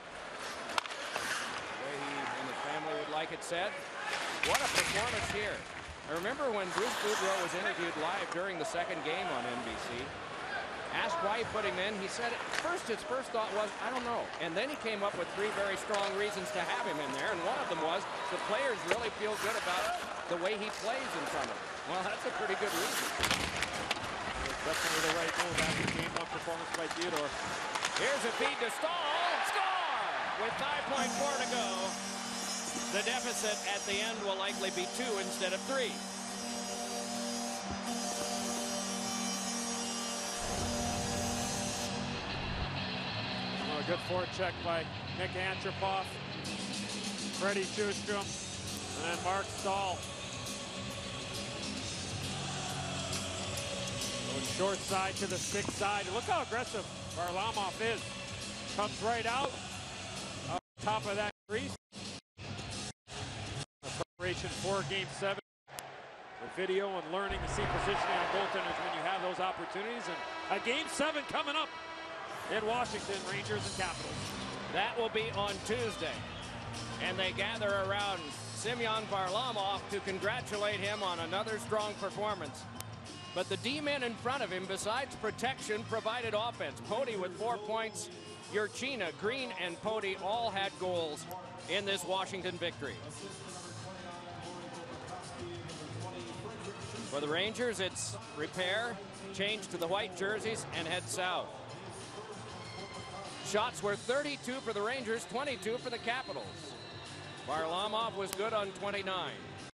The way he and his family would like it said. What a performance here. I remember when Bruce Boudreau was interviewed live during the 2nd game on NBC. Asked why he put him in, he said his first thought was, I don't know. And then he came up with 3 very strong reasons to have him in there, and one of them was the players really feel good about the way he plays in front of them. Well, that's a pretty good reason. Definitely the right move after game 1 performance by Theodore. Here's a feed to Stahl. Score! With 5.4 to go. The deficit at the end will likely be 2 instead of 3. Good forecheck by Nick Antropoff, Freddie Sjustrom, and then Mark Stahl. Going short side to the stick side. Look how aggressive Varlamov is. Comes right out. Up top of that crease. A preparation for Game 7. The video and learning to see positioning on goaltenders when you have those opportunities. And a Game 7 coming up in Washington, Rangers and Capitals. That will be on Tuesday. And they gather around Semyon Varlamov to congratulate him on another strong performance. But the D-men in front of him, besides protection, provided offense. Pody with 4 points. Urchina, Green, and Pody all had goals in this Washington victory. For the Rangers, it's repair, change to the white jerseys, and head south. Shots were 32 for the Rangers, 22 for the Capitals. Varlamov was good on 29.